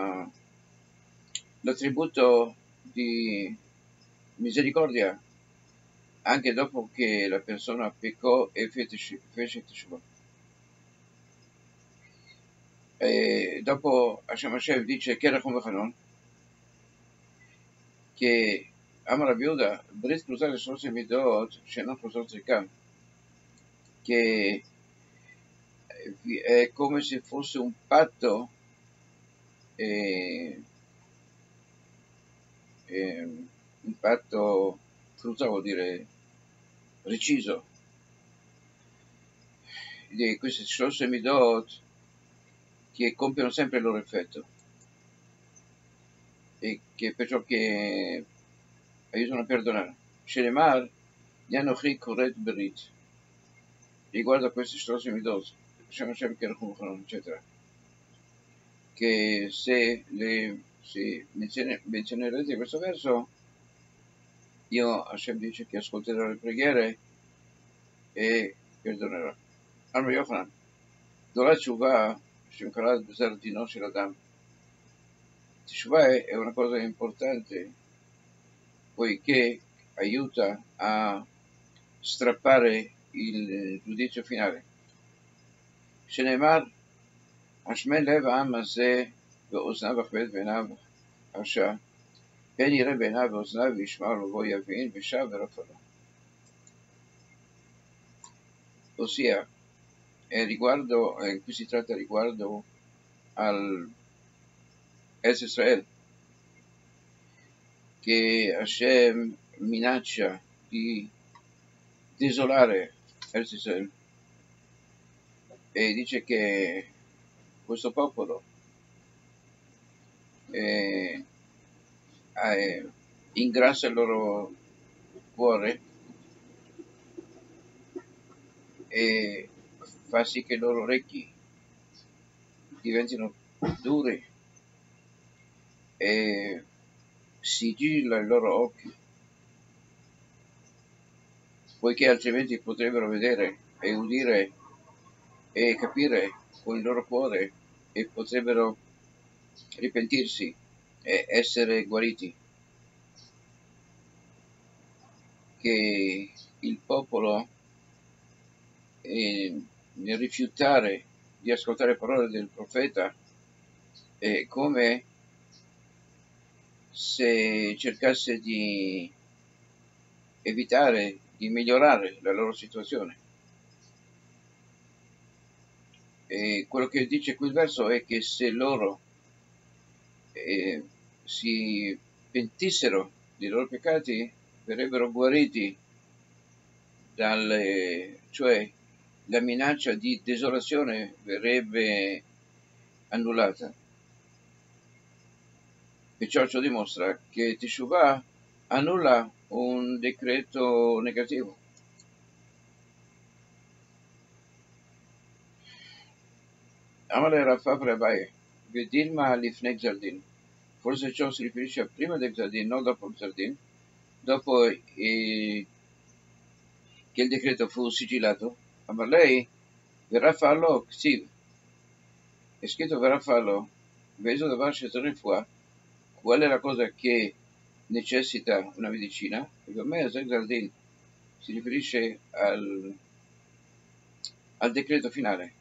l'attributo di misericordia anche dopo che la persona peccò e fece teshuvah. E dopo Hashem Hashem dice che era come Hanon, che Amar Rabbi Yehuda, Brit Cruzare Sorse Midot, Shenon Cruzor Zrikam, che è come se fosse un patto eh, eh, un patto cruzato, vuol dire preciso, di queste Shlosh Midot che compiono sempre il loro effetto e che perciò che aiutano a perdonare. Shelemar Yanochi Koret Berit, riguardo a questi Shlosh Midot, eccetera, che se le se menzionerete questo verso, io Hashem dice che ascolterò le preghiere e perdonerò. Amar Yochanan, Dorat Tshuva, Shem Karat Bezer Dino Shel Adam, Teshuvah è una cosa importante poiché aiuta a strappare il giudizio finale. שנאמר, השמע לב העם הזה ואוזניו אכבד ועיניו הרשע, פן יראה בעיניו ואוזניו וישמע ובו יבין ושב ורפא לו. Ossia, eh, riguardo, eh, qui si tratta riguardo al Es Israel, che Hashem minaccia di desolare Es Israel e dice che questo popolo eh, eh, ingrassa il loro cuore e fa sì che i loro orecchi diventino duri e sigilla i loro occhi, poiché altrimenti potrebbero vedere e udire e capire con il loro cuore e potrebbero ripentirsi e essere guariti. Che il popolo eh, nel rifiutare di ascoltare le parole del profeta è come se cercasse di evitare di migliorare la loro situazione. E quello che dice quel verso è che se loro eh, si pentissero dei loro peccati verrebbero guariti dalle, cioè la minaccia di desolazione verrebbe annullata. Perciò ciò dimostra che Teshuvah annulla un decreto negativo. Amale Rafa Abaye, Vedilma Lifnei Gzar Din. Forse ciò si riferisce a prima del Gzar Din, non dopo il Gzar Din, dopo eh, che il decreto fu sigillato. Ma lei verrà a farlo, sì, è scritto verrà a farlo, Veso davar shetzarif fuah. Qual è la cosa che necessita una medicina? E per me Gzar Din si riferisce al, al decreto finale.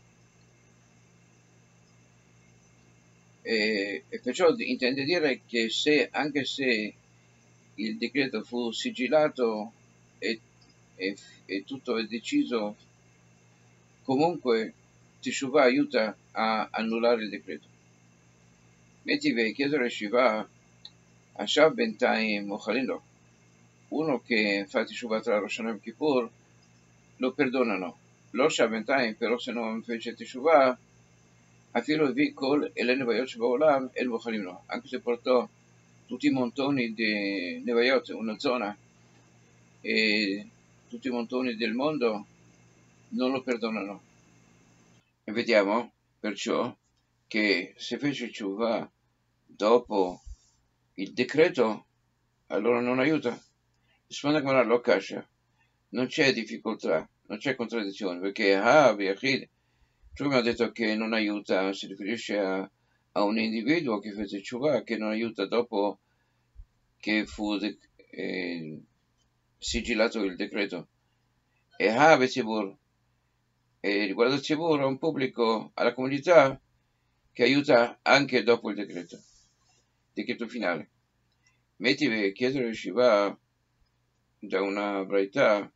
E, e perciò intende dire che se, anche se il decreto fu sigillato e, e, e tutto è deciso, comunque Teshuvah aiuta a annullare il decreto. Metti chiedere Shiva a Shav Bentaim Mochalino, uno che fa Teshuvah tra Rosh Hashanah e Kippur, lo perdonano. Lo Shav Bentaim, però se non fece Teshuvah, אפילו הביא כל אלה נוויות שבעולם אל מוכנים לו, anche se portò tutti i montoni di Nevaiot, una zona, e tutti i montoni del mondo non lo perdonano. E vediamo perciò che se fece Teshuvah dopo il decreto, allora non aiuta. Risponde come la Kasha, non c'è difficoltà, non c'è contraddizione, perché ah, Yachid, prima ho detto che non aiuta, si riferisce a, a un individuo che fece Teshuvah, che non aiuta dopo che fu de, eh, sigillato il decreto. E Have Tzibur, e riguardo a Tzibur, a un pubblico, alla comunità, che aiuta anche dopo il decreto, decreto finale. Metti chiedere Shiva da una braità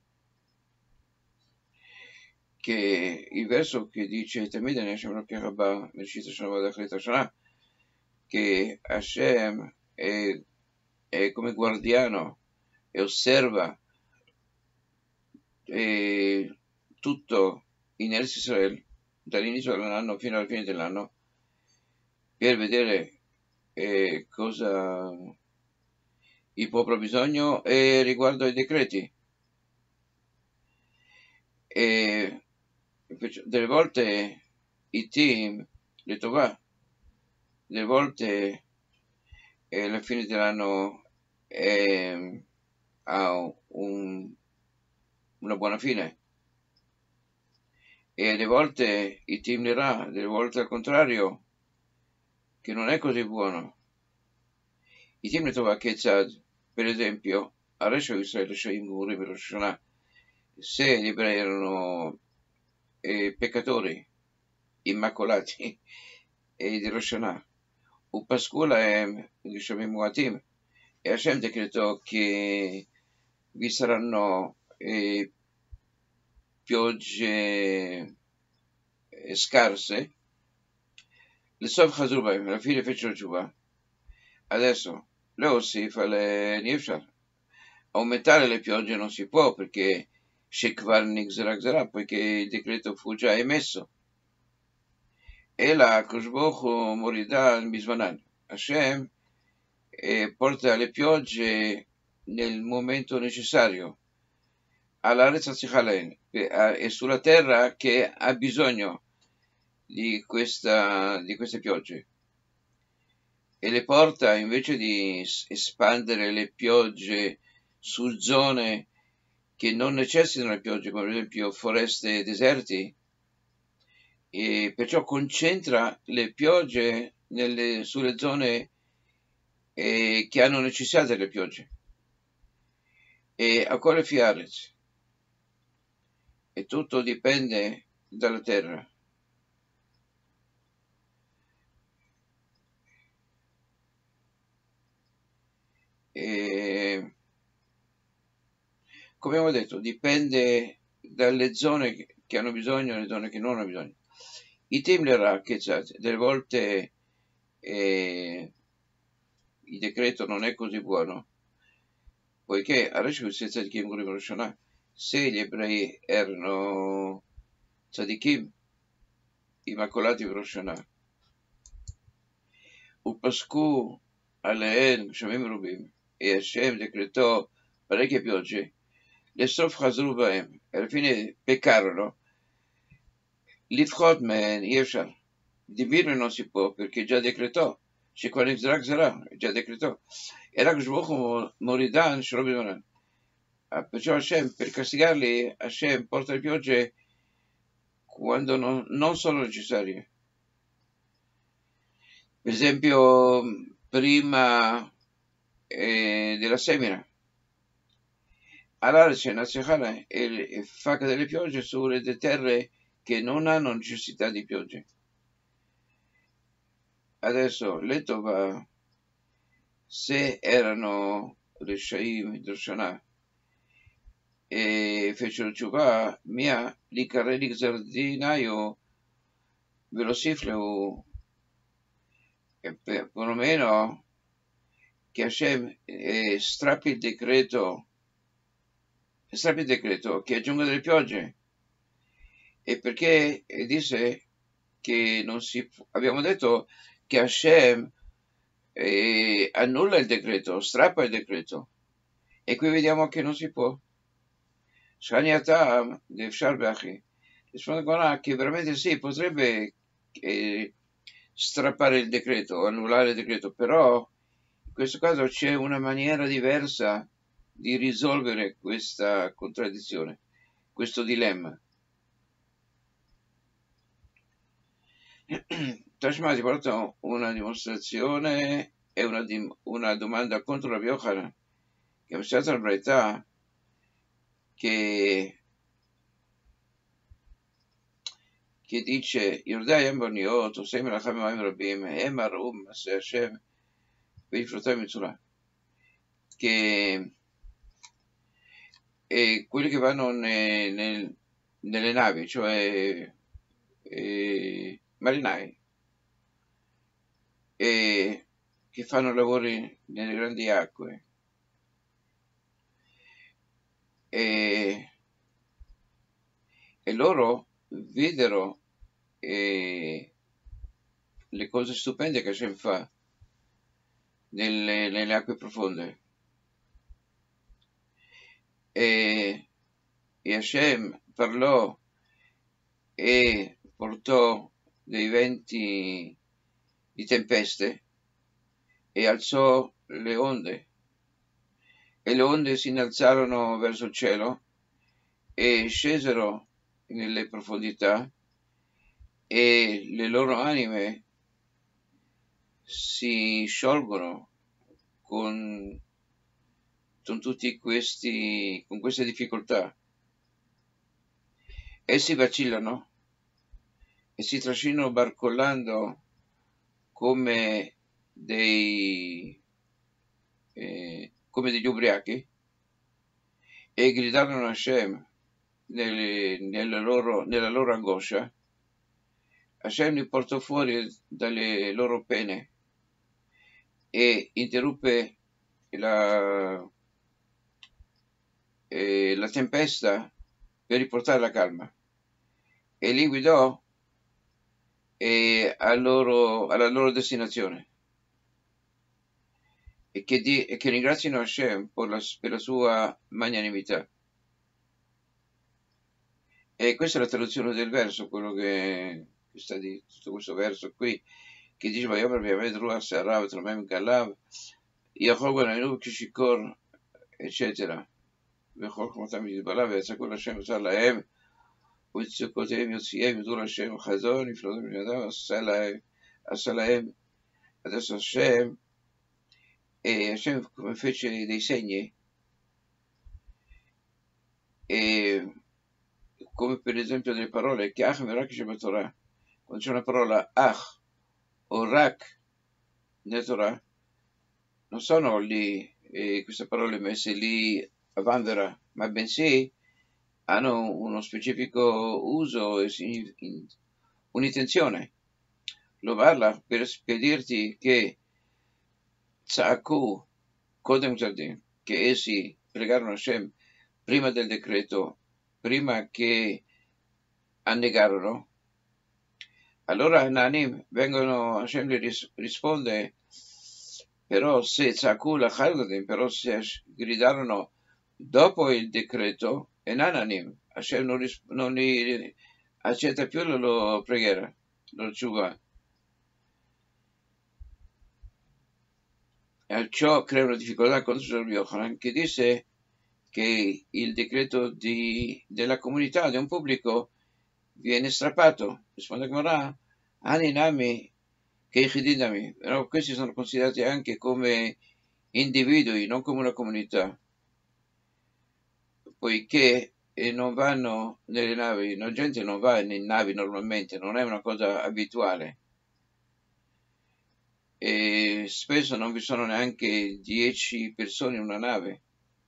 che il verso che dice che Hashem è, è come guardiano e osserva e tutto in Eretz Israel dall'inizio dell'anno fino alla fine dell'anno per vedere eh, cosa il popolo ha bisogno e riguardo ai decreti. E delle volte i team le Tovah, delle volte eh, alla fine dell'anno eh, ha un, una buona fine, e alle volte i team le Ra, delle volte al contrario, che non è così buono. Itim Letova Ketzad, per esempio, a Rosh Israele Shoim Gurim e Rosh Hashanah, se gli ebrei erano eh, peccatori, immacolati, e di Rosh Hashanah, ופסקו להם גשמים מועטים, e Hashem decretò che vi saranno eh, piogge eh, scarse, le Sov Chazru bהם, alla fine fecero Tshuva. Adesso להוסיף עליהן אי אפשר. Aumentare le piogge non si può perché Shekvar Nigzera Gzera, poiché il decreto fu già emesso. E la Koshbochu morirà il Mizvanan. Hashem eh, porta le piogge nel momento necessario alla Rezzazicalen e sulla terra che ha bisogno di, questa, di queste piogge. E le porta invece di espandere le piogge su zone che non necessitano le piogge, come ad esempio foreste e deserti, e perciò concentra le piogge nelle, sulle zone eh, che hanno necessità delle piogge. E a quale fiarez? E tutto dipende dalla terra. E, come abbiamo detto, dipende dalle zone che hanno bisogno e le zone che non hanno bisogno. I Timlera, che delle volte eh, il decreto non è così buono, poiché se gli ebrei erano tzadikim, immacolati per Rosh Hashanah, ופסקו עליהן גשמים מרובים, e Hashem decretò parecchie piogge, le Sof Chazru bהם, e alla fine peccarono, לפחות מהן אי אפשר, dividere non si può perché già decretò, שכבר נגזרה גזרה, già decretò, e רק שבוך מורידן שלא בזמנן. Perciò Hashem, per castigarli, Hashem porta le piogge quando non, non sono necessarie. Per esempio, prima eh, della semina, allora c'è una secana e fa cadere le piogge sulle terre che non hanno necessità di piogge. Adesso, Letova, se erano Reshaim, Droshanah, e fecero Tshuva, mia li carreri giardinaio velocifleu, perlomeno che Hashem eh, strappi il decreto, strappi il decreto che aggiunga delle piogge, e perché eh, disse che non si abbiamo detto che Hashem eh, annulla il decreto, strappa il decreto, e qui vediamo che non si può. Shaniatam Devshar Beachi risponde che veramente sì, potrebbe eh, strappare il decreto, annullare il decreto, però in questo caso c'è una maniera diversa di risolvere questa contraddizione, questo dilemma. Tashma ti porta una dimostrazione e una, dim una domanda contro la Yochanan, che è stata la verità che, che dice Yordai Amboniot, Osem Racham Maim Rabim, Emarum, Maseh Hashem, Veifrotai Mitzurah, che e quelli che vanno ne, nel, nelle navi, cioè eh, marinai, e che fanno lavori nelle grandi acque, e, e loro videro eh, le cose stupende che Hashem fa nelle, nelle acque profonde. E, e Hashem parlò e portò dei venti di tempeste e alzò le onde, e le onde si innalzarono verso il cielo e scesero nelle profondità, e le loro anime si sciolgono con, con tutti questi, con queste difficoltà. Essi vacillano e si trascinano barcollando come dei, eh, come degli ubriachi e gridarono a Hashem nelle, nella, loro, nella loro angoscia. Hashem li portò fuori dalle loro pene e interruppe la, eh, la tempesta per riportare la calma e li guidò eh, a loro, alla loro destinazione e che, di, e che ringraziano Hashem per la, per la sua magnanimità. E questa è la traduzione del verso, quello che, che sta di tutto questo verso qui, che dice Vayomer v'yamed ruach se'ara v'tromem galav יכול בנינו כשיקור, eccetera. וכל חוכמתם יתבלה ויצא כל השם עשה להם ובצדקותיהם יוציאם ידעו להשם חזון נפלאות בני אדם עשה להם, עשה lהם. Adesso Hashem, e Hashem fece dei segni, e come per esempio delle parole che Ach Merak Shem Torah, quando c'è una parola Ach o Rak nella Torah, non sono lì eh, queste parole messe lì a vanvera, ma bensì hanno uno specifico uso e un'intenzione. Lo parla per, per dirti che Tza'aku Kodem Zardim, che essi pregarono Hashem prima del decreto, prima che annegarono, allora Hananim vengono, Hashem gli ris- risponde, però se Tza'aku Lachar Zardim, però se gridarono dopo il decreto, e Hananim, Hashem non, ris- non li accetta più la loro preghiera, la loro tshuva. E ciò crea una difficoltà contro Rabbi Yochanan, che disse che il decreto di, della comunità, di un pubblico, viene strappato. Risponde Gemara, Ani Nami, Keichidinami, però questi sono considerati anche come individui, non come una comunità, poiché non vanno nelle navi, la gente non va in navi normalmente, non è una cosa abituale. E spesso non vi sono neanche dieci persone in una nave.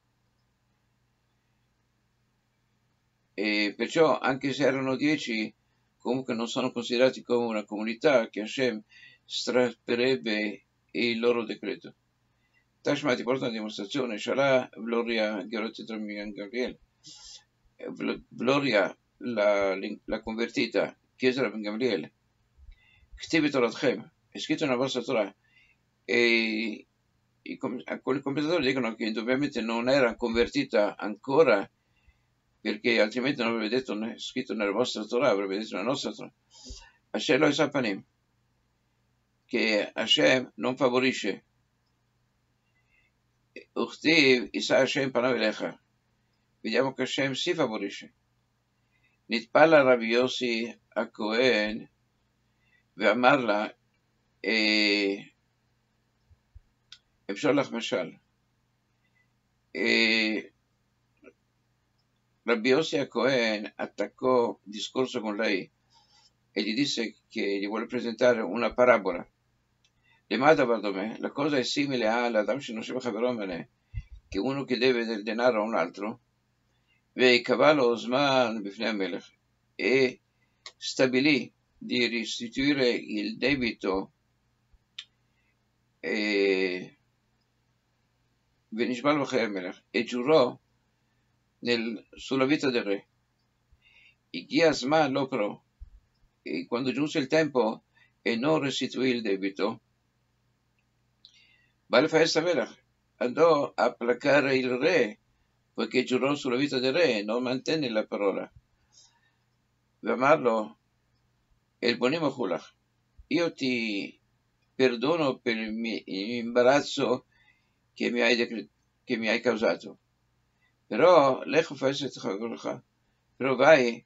E perciò, anche se erano dieci, comunque non sono considerati come una comunità che Hashem strapperebbe il loro decreto. Tashma ti porta una dimostrazione, Shalà, Gloria, Gabriele, Gloria, la, la convertita, chiesa Rabbi Gamliel, Ktivi Toratchem, è scritto nella vostra Torah, e i, alcuni commentatori dicono che indubbiamente non era convertita ancora, perché altrimenti non avrebbe detto scritto nella vostra Torah, avrebbe detto nella nostra Torah. Hashem lo sapanim, che Hashem non favorisce. Uchtiv Isa Hashem panav elecha. Vediamo che Hashem si favorisce. Nitpala Rabbi Yossi a Cohen ואמר לה, אפשר לך משל. Rabbi Yossi a Cohen attaccò il discorso con lei e gli disse che gli vuole presentare una parabola. La cosa è simile all'Adam Shenosheva Chaveromene, che uno che deve del denaro a un altro, e stabilì di restituire il debito e, e giurò nel, sulla vita del re. E quando giunse il tempo e non restituì il debito, andò a placare il re, poiché giurò sulla vita del re e non mantenne la parola. Amarlo e il bonimo Hulach, io ti perdono per il mio imbarazzo che mi hai, decret- che mi hai causato, però però vai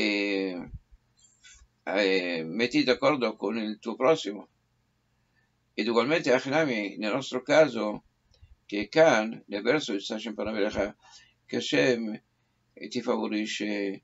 e, e metti d'accordo con il tuo prossimo ed ugualmente Achinami, nel nostro caso, che Khan, nel verso di Sashem Panavelecha, che Hashem ti favorisce,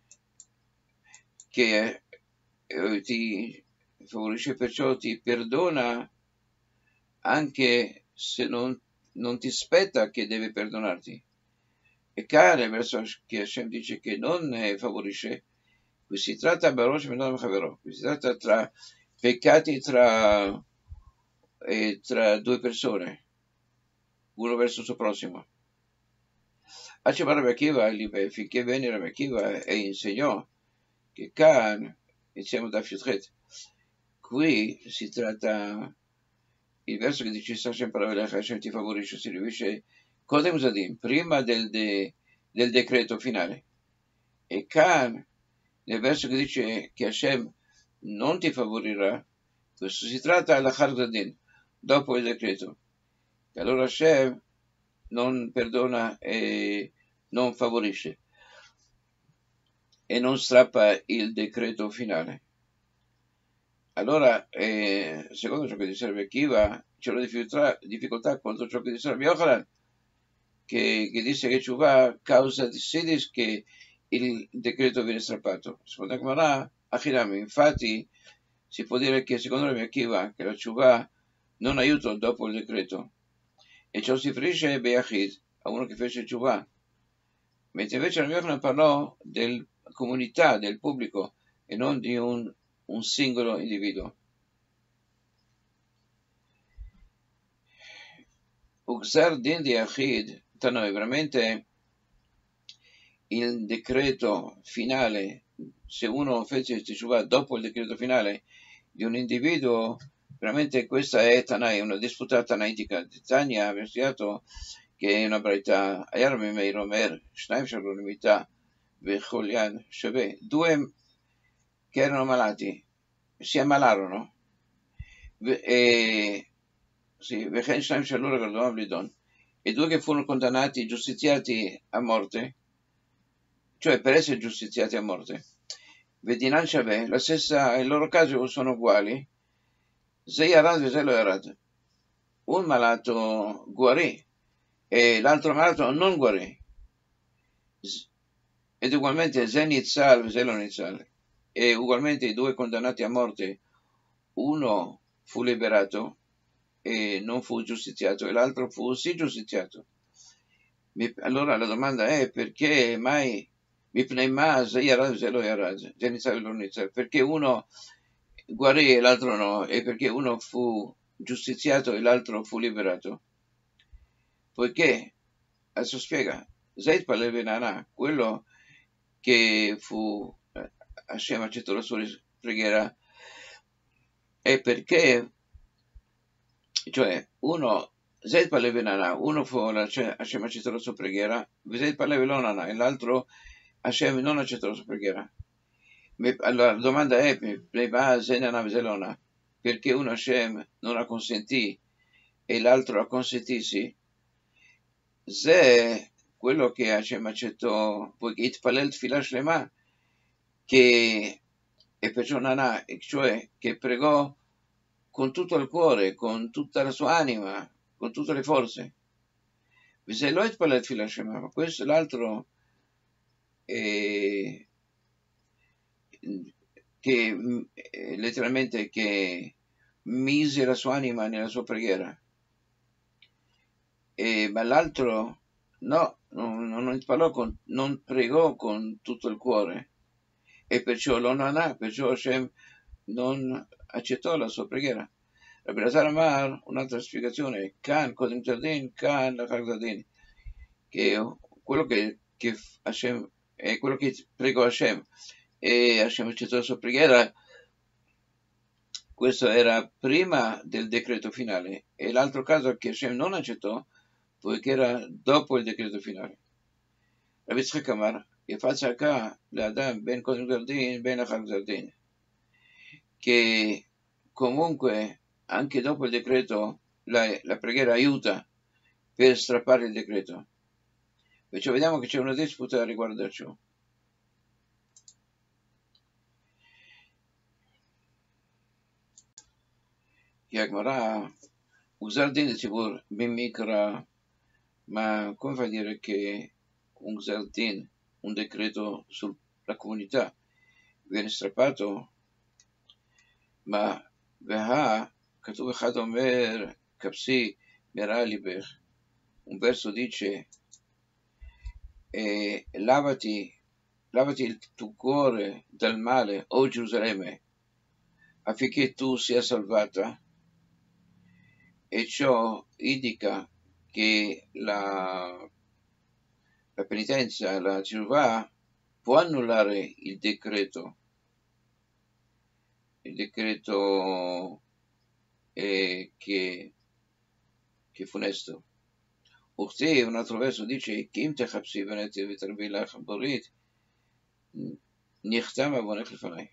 che eh, ti favorisce, perciò ti perdona anche se non, non ti spetta che deve perdonarti. E Khan, nel verso che Hashem dice che non eh, favorisce, qui si tratta Barosh Menon Chavero, qui si tratta tra peccati tra, eh, tra due persone, uno verso il suo prossimo. Aceva Rabbi Akiva, finché venne Rabbi Akiva e insegnò che Khan, insieme da Fiutret, qui si tratta, il verso che dice sta sempre la Hashem ti favorisce, si riferisce Kodem Zadim, prima del, de, del decreto finale. E Khan, nel verso che dice che Hashem non ti favorirà, questo si tratta alla Chardadin, dopo il decreto. E allora Hashem non perdona e non favorisce e non strappa il decreto finale. Allora, eh, secondo ciò che dice Rabbi Akiva, c'è una difficoltà, difficoltà contro ciò che dice Rabbi Yochanan, che, che disse che Tshuva causa di Sidis che il decreto viene strappato. Secondo Gemara, Achinami, infatti, si può dire che secondo Rabbi Akiva che la Tshuva non aiuta dopo il decreto, e ciò si riferisce a Beyachid, a uno che fece Tshuva, mentre invece Rabbi Yochanan parlò della comunità, del pubblico, e non di un, un singolo individuo. Uxar din di Achid, Tanoi, veramente il decreto finale, se uno fece Teshuvah dopo il decreto finale di un individuo, veramente questa è Tanai, una disputa tanaitica. Tania ha studiato che è una verità, Ayarmi Meir Omer, Shnaim Shalonimita, Vecholian Sheve, due che erano malati, si ammalarono, e sì, Vechen Shnaim Shalom Lidon, e due che furono condannati, giustiziati a morte, cioè per essere giustiziati a morte. Vedinan Shaveh, la stessa, il loro caso sono uguali. Zei Arad e Zelo Arad. Un malato guarì e l'altro malato non guarì. Ed ugualmente Zenitzal e Zelo Nitzal. E ugualmente i due condannati a morte, uno fu liberato e non fu giustiziato e l'altro fu sì giustiziato. Allora la domanda è perché mai perché uno guarì e l'altro no, e perché uno fu giustiziato e l'altro fu liberato? Poiché, adesso spiega, Zaid Palevenana, quello che fu, eh, Hashem accettò la sua preghiera, è perché, cioè, uno, Zaid Palevenana, uno fu, Hashem accettò la sua preghiera, Zaid Palevenana, e l'altro Hashem non accettò la sua preghiera. Allora la domanda è perché uno Hashem non la consentì e l'altro la consentì? Se quello che Hashem accettò, poiché Itpalel Tfilah Shlema, che e perciò Nana, cioè che pregò con tutto il cuore, con tutta la sua anima, con tutte le forze. Se lo Itpalel Tfilah Shlema, ma questo l'altro eh, che eh, letteralmente che mise la sua anima nella sua preghiera, e, ma l'altro no, non, non, parlò con, non pregò con tutto il cuore, e perciò lo non ha, perciò Hashem non accettò la sua preghiera. Rabbi Lazar Amar, un'altra spiegazione, Kan Kodim Tardin, Kan Lachar Tardin, che quello che, che Hashem è quello che pregò Hashem e Hashem accettò la sua preghiera, questo era prima del decreto finale, e l'altro caso che Hashem non accettò poiché era dopo il decreto finale. Rabbi Yitzchak Amar, יפצה כה לאדם בין קודם גזר דין בין אחר גזר דין, che comunque anche dopo il decreto la, la preghiera aiuta per strappare il decreto. Perciò vediamo che c'è una disputa riguardo a ciò. che Agmarà usa il din di Tzibur Bimikra, ma come fa a dire che un Gzardin, un decreto sulla comunità, viene strappato? Ma Veha, Katuv Echad Omer, Kapsi, Mera Libech, un verso dice, e lavati, lavati il tuo cuore dal male, o Gerusalemme, affinché tu sia salvata, e ciò indica che la, la penitenza, la Teshuvah, può annullare il decreto, il decreto eh, che, che funesto. Urti, un altro verso dice, Kim techapsi veneti vitarbi lach borit, nichtam avonech lefanai.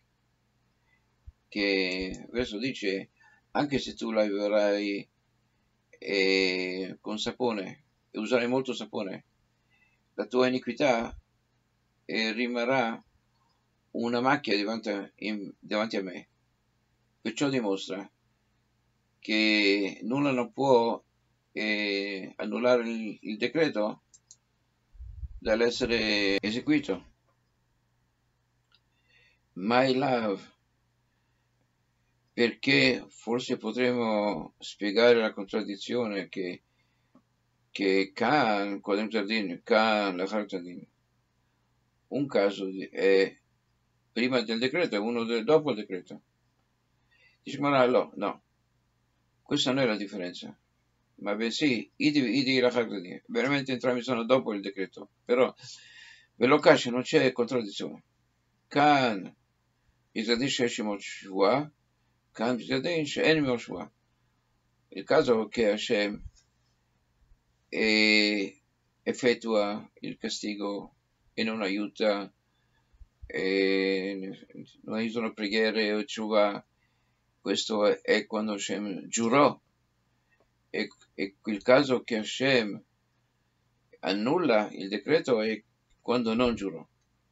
Che il verso dice, anche se tu laverai eh, con sapone, e userai molto sapone, la tua iniquità eh, rimarrà una macchia davanti, in, davanti a me. Perciò dimostra che nulla non può eh, annullare il, il decreto dall'essere eseguito. My love, perché forse potremmo spiegare la contraddizione che, che Khan, Kodem Tardin, Khan, la Tardin, un caso è prima del decreto e uno del, dopo il decreto. Dice, ma no, no, questa non è la differenza. Ma bensì, idi, idi la Tardin, veramente entrambi sono dopo il decreto, però per l'Okash non c'è contraddizione. Khan, Yizadin Sheshimot Shua, Khan, Yizadin She'en Shua. Il caso che Hashem e effettua il castigo e non aiuta, e non aiutano preghiere o tshuva, questo è quando Hashem giurò, e, e il caso che Hashem annulla il decreto è quando non giurò.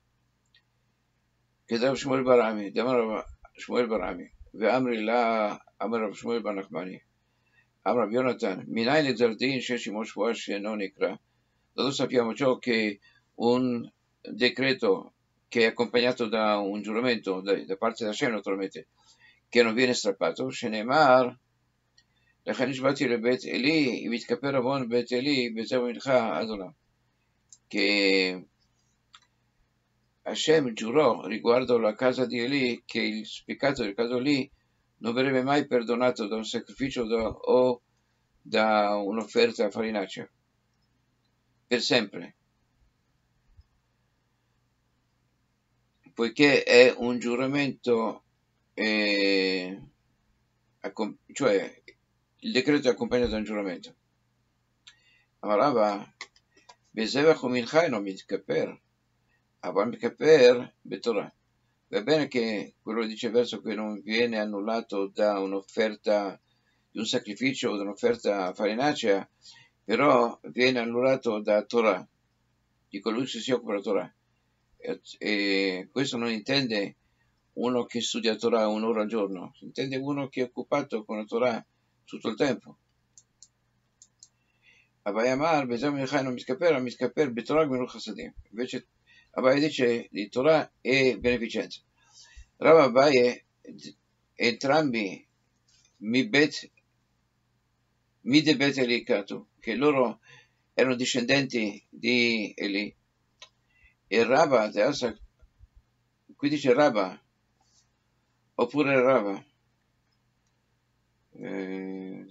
Che da Shmuel Barami, da Shmuel Barami, ואמרי לה, אמר רב שמואל בר נחמני, אמר רב יונתן, מניין לגזר דין שיש עמו שבועה שאינו נקרא? Lo sappiamo ciò che un decreto che è accompagnato da un giuramento da, da parte di Hashem, naturalmente, che non viene strappato, שנאמר, לכן נשבעתי לבית עלי, אם יתכפר עוון בית עלי, בזהו מנחה עד עולם. Che Hashem giurò riguardo la casa di Eli che il peccato del caso lì non verrebbe mai perdonato da un sacrificio da, o da un'offerta farinacea, per sempre, poiché è un giuramento, eh, cioè il decreto è accompagnato da un giuramento. Amarava, Bezevach o Mincha non mitkaper, Avar mitkaper betorah. Va bene che quello dice verso che non viene annullato da un'offerta, di un sacrificio o da un'offerta farinacea, però viene annullato da Torah, di colui che si occupa della Torah. E, e questo non intende uno che studia Torah un'ora al giorno, intende uno che è occupato con la Torah tutto il tempo. Abayamar, Bezam Yechai non miscaper, miscaper betorah gmilut chasadim. Invece Abaye dice di Torah e beneficenza. Rav Abaye, entrambi mi bet, mi de bet Eli Katu, che loro erano discendenti di Eli. E Rabba, adesso, qui dice Rabba, oppure Rabba. Eh,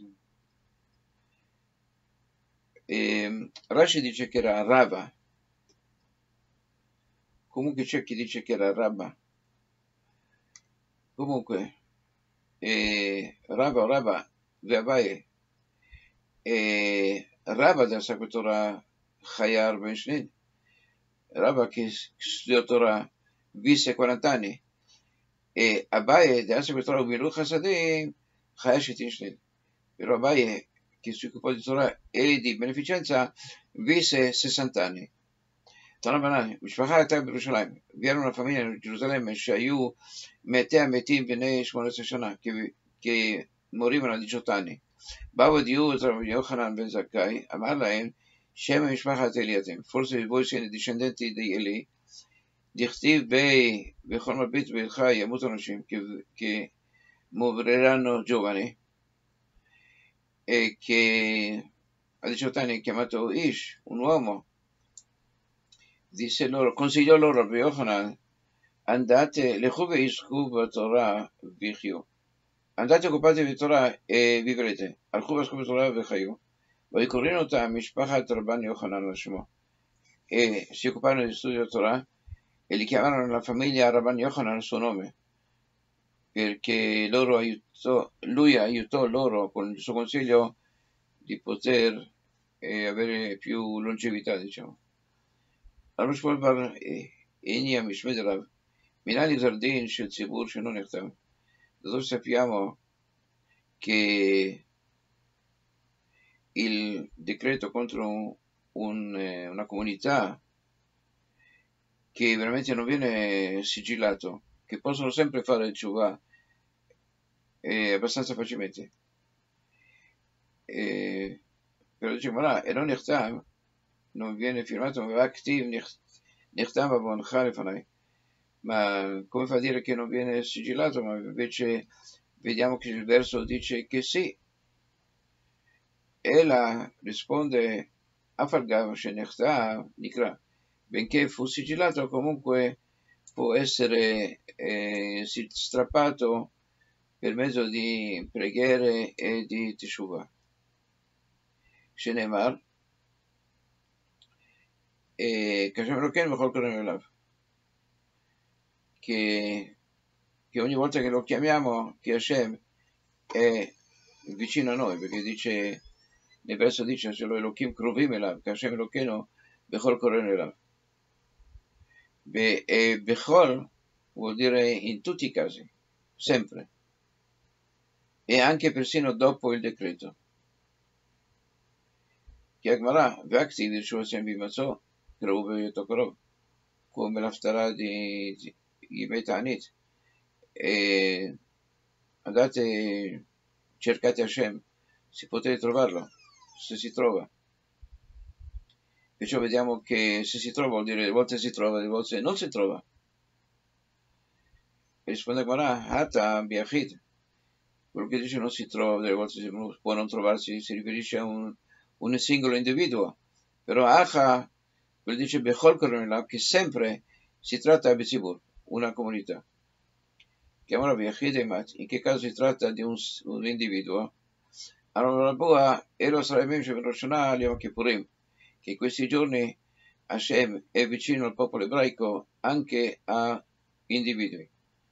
e Rashi dice che era Rabba. Comunque c'è chi dice che era Rabba. Comunque, eh, Rabba, Rabba, Abaye, e Rabba da Sakutora Chayar Ben Shnid. Rabba che studiò Torah visse quaranta anni, e Abaye da Sakutora Gmilut Chasadim Chayar Shetin Shnid. Però Abaye, che si occupò di Torah e di beneficenza, visse sessanta anni. משפחה הייתה בירושלים, והייתה una famiglia in Gerusalemme שהיו מתי המתים בני שמונה עשרה שנה, che morivano a diciotto anni. Bavo di Utra, Yochanan ben Zakkai, אמר להם, שם משפחת אלי אתם. Forse voi siete discendenti di Eli, דכתיב בי, בכל מביט בהלכה ימות אנשים, כי moriranno giovani, e che a diciotto anni è chiamato Ish, un uomo, disse loro, consigliò loro a Yochanan, andate, לכו ועסקו בתורה ויחיו. andate occupatevi di Torah e vivrete. הלכו ועסקו בתורה וחיו. ויקראו אותה משפחת רבן יוחנן לשמו. E si occuparono di studio Torah e li chiamarono la famiglia Rabban Yochanan al suo nome, perché loro aiutò, lui aiutò loro con il suo consiglio di poter eh, avere più longevità, diciamo. הרב שמואל בר הניע משמד רב, מנהל גזר דין של ציבור שאינו נכתב. Dove sappiamo che il decreto contro un, eh, una comunità che veramente non viene sigillato, che possono sempre fare il tshuva eh, abbastanza facilmente. Eh, però diciamo, là, e non נכתב, non viene firmato, ma active נכתב בעוונך לפניי. Ma come fa a dire che non viene sigillato? Ma invece vediamo che il verso dice che sì. Ella risponde Afalgav Shenechta Nikra, benché fu sigillato, comunque può essere eh, strappato per mezzo di preghiere e di teshuva. Shenemar e Kashem Elokeinu b'chol korenu elav. Che, che ogni volta che lo chiamiamo, che Hashem è vicino a noi, perché dice, nel verso dice, se lo Elohim krovim elav, che Hashem Elokeinu bechol korenu elav. E bechol vuol dire in tutti i casi, sempre, e anche persino dopo il decreto. Che Agmarà, ve'aktiv dirshu Hashem bimatzò, קראו בהיותו קרוב, come l'aftarà di, di ימי תענית. E andate, cercate Hashem, si potete trovarlo, se si trova. Perciò vediamo che se si trova vuol dire, a volte si trova, a volte non si trova. E risponde Gemara, Hata biachid, quello che dice non si trova, delle volte può non trovarsi, si riferisce a un, un singolo individuo. Però Acha, quello dice Bechol korenu elav, che sempre si tratta di Tzibur, una comunità. Chiamano biachid e mat, in che caso si tratta di un, un individuo. Allora Rabua, Elo Sarayim Shem Rosh Hashanah Yom Kippurim, che in questi giorni Hashem è vicino al popolo ebraico anche a individui.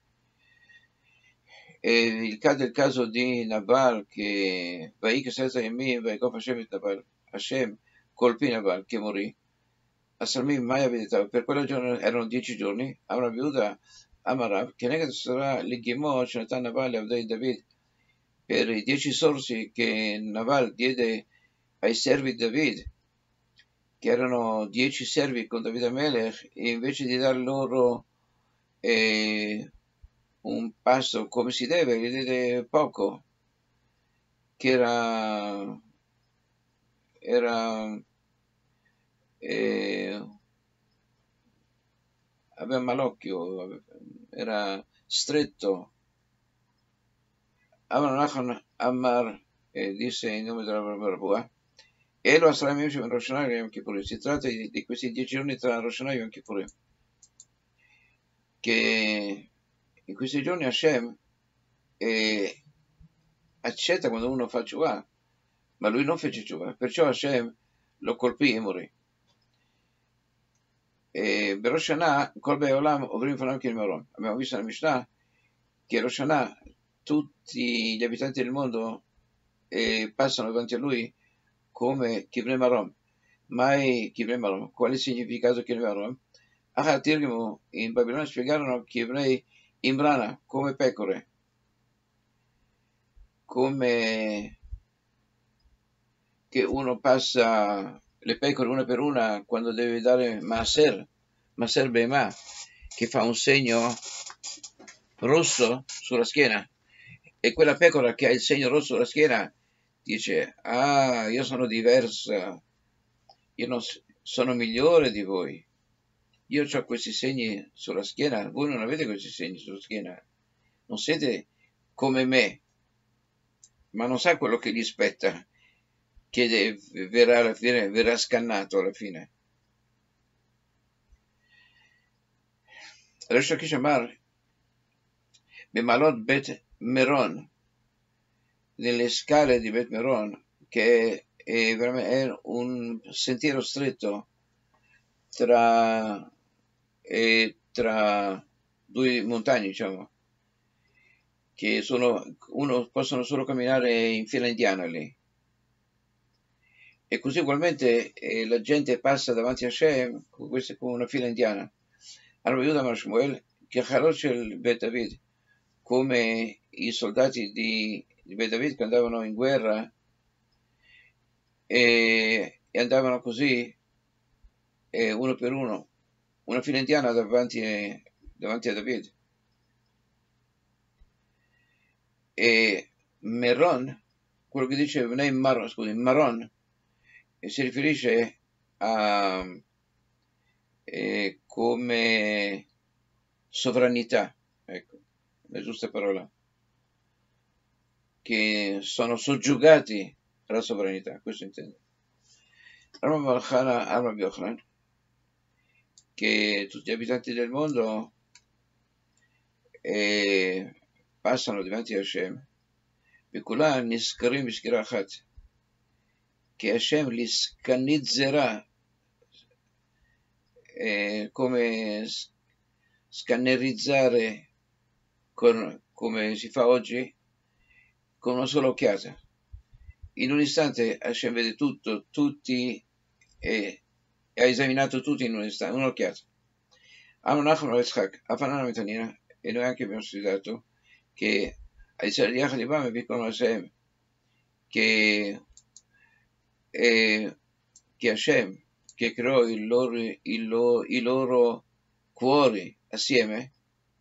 E il caso, il caso di Nabal, che Vaik Sesa Yemim, Vaikov Hashem et Nabal, Hashem colpì Nabal, che morì. A Salmim mai abitato, per quella giorno erano dieci giorni, Amra Viuda Amarav, che negat sarà l'Ighimo, Shenatan Nabal, Avdei David, per i dieci sorsi che Nabal diede ai servi di David, che erano dieci servi con David Amelech, e invece di dar loro eh, un pasto come si deve, gli diede poco, che era, era eh, aveva malocchio, era stretto. Amar Amar eh, disse in nome della Rabua, e lo Asramim Shem Rosh Hashanah e Yom Kippurim. Si tratta di, di questi dieci giorni tra Rosh Hashanah e Yom Kippurim, che in questi giorni Hashem eh, accetta quando uno fa tshuva, ma lui non fece tshuva, perciò Hashem lo colpì e morì. E per Rosh Hashanah, Kol Bei Olam Ovrim Fanam Kil Meron. Abbiamo visto nella Mishnah che Rosh Hashanah tutti gli abitanti del mondo eh, passano davanti a lui come Kivnei Marom. Mai Kivnei Marom. Qual è il significato Kivnei Marom? Achat Tirgimu, in Babilonia spiegarono Kivnei Imrana, come pecore, come che uno passa le pecore una per una quando deve dare Maaser, Maaser Behemah, che fa un segno rosso sulla schiena. e quella pecora che ha il segno rosso sulla schiena dice, ah, io sono diversa, io non s- sono migliore di voi, io ho questi segni sulla schiena, voi non avete questi segni sulla schiena, non siete come me, ma non sa quello che gli spetta, che de- verrà, alla fine, verrà scannato alla fine. Rish Lakish אמר, במעלות בית מירון, nelle scale di Bet Meron, che è, è un sentiero stretto tra, e tra due montagne, diciamo, che sono, uno possono solo camminare in fila indiana lì. E così ugualmente eh, la gente passa davanti a Hashem con, queste, con una fila indiana. Allora Yehuda Amar Shmuel, che Charot shel Bet David, come i soldati di, di Bet David che andavano in guerra e, e andavano così eh, uno per uno, una fila indiana davanti, davanti a David. E Meron, quello che dice Maron, scusi, Maron, e si riferisce a eh, come sovranità, ecco, la giusta parola, che sono soggiogati alla sovranità, questo intendo. Rama Malchana Arma Biochlan, che tutti gli abitanti del mondo eh, passano davanti a Hashem, וכולם נזכרים בסגירה אחת, che Hashem li scannerizzerà eh, come scannerizzare con, come si fa oggi con una sola occhiata. In un istante Hashem vede tutto, tutti e, e ha esaminato tutti in un istante, un'occhiata. Amo Nachman Yitzchak, Afanana Metanina, e noi anche abbiamo studiato che Aizzar Yachad Ibam e Bikon Hashem, che, eh, che Hashem, che creò il loro, il loro, i loro cuori assieme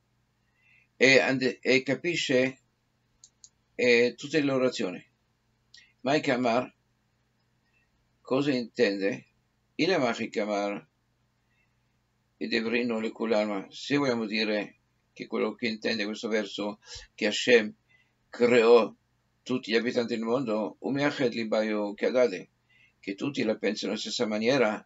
e, e capisce eh, tutte le loro azioni. Mike Amar cosa intende? Il Amachik Amar e Devrino le Kulama, se vogliamo dire che quello che intende questo verso, che Hashem creò tutti gli abitanti del mondo, Umiachet Libayo Kadade, che tutti la pensano nella stessa maniera,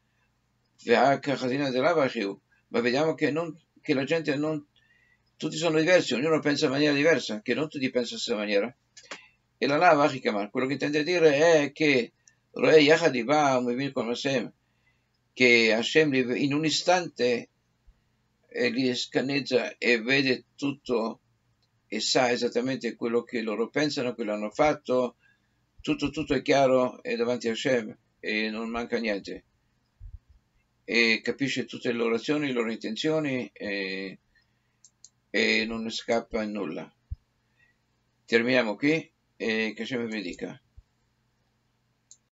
ma vediamo che, non, che la gente non, tutti sono diversi, ognuno pensa in maniera diversa, che non tutti pensano nella stessa maniera. E la lava, quello che intende dire è che Roe Yachad Iba Umivin con Hashem, che Hashem in un istante eh, li scanneggia e vede tutto e sa esattamente quello che loro pensano, quello che hanno fatto, tutto, tutto è chiaro è davanti a Hashem e non manca niente. E capisce tutte le loro azioni, le loro intenzioni e, e non ne scappa nulla. Terminiamo qui e che Hashem vi benedica.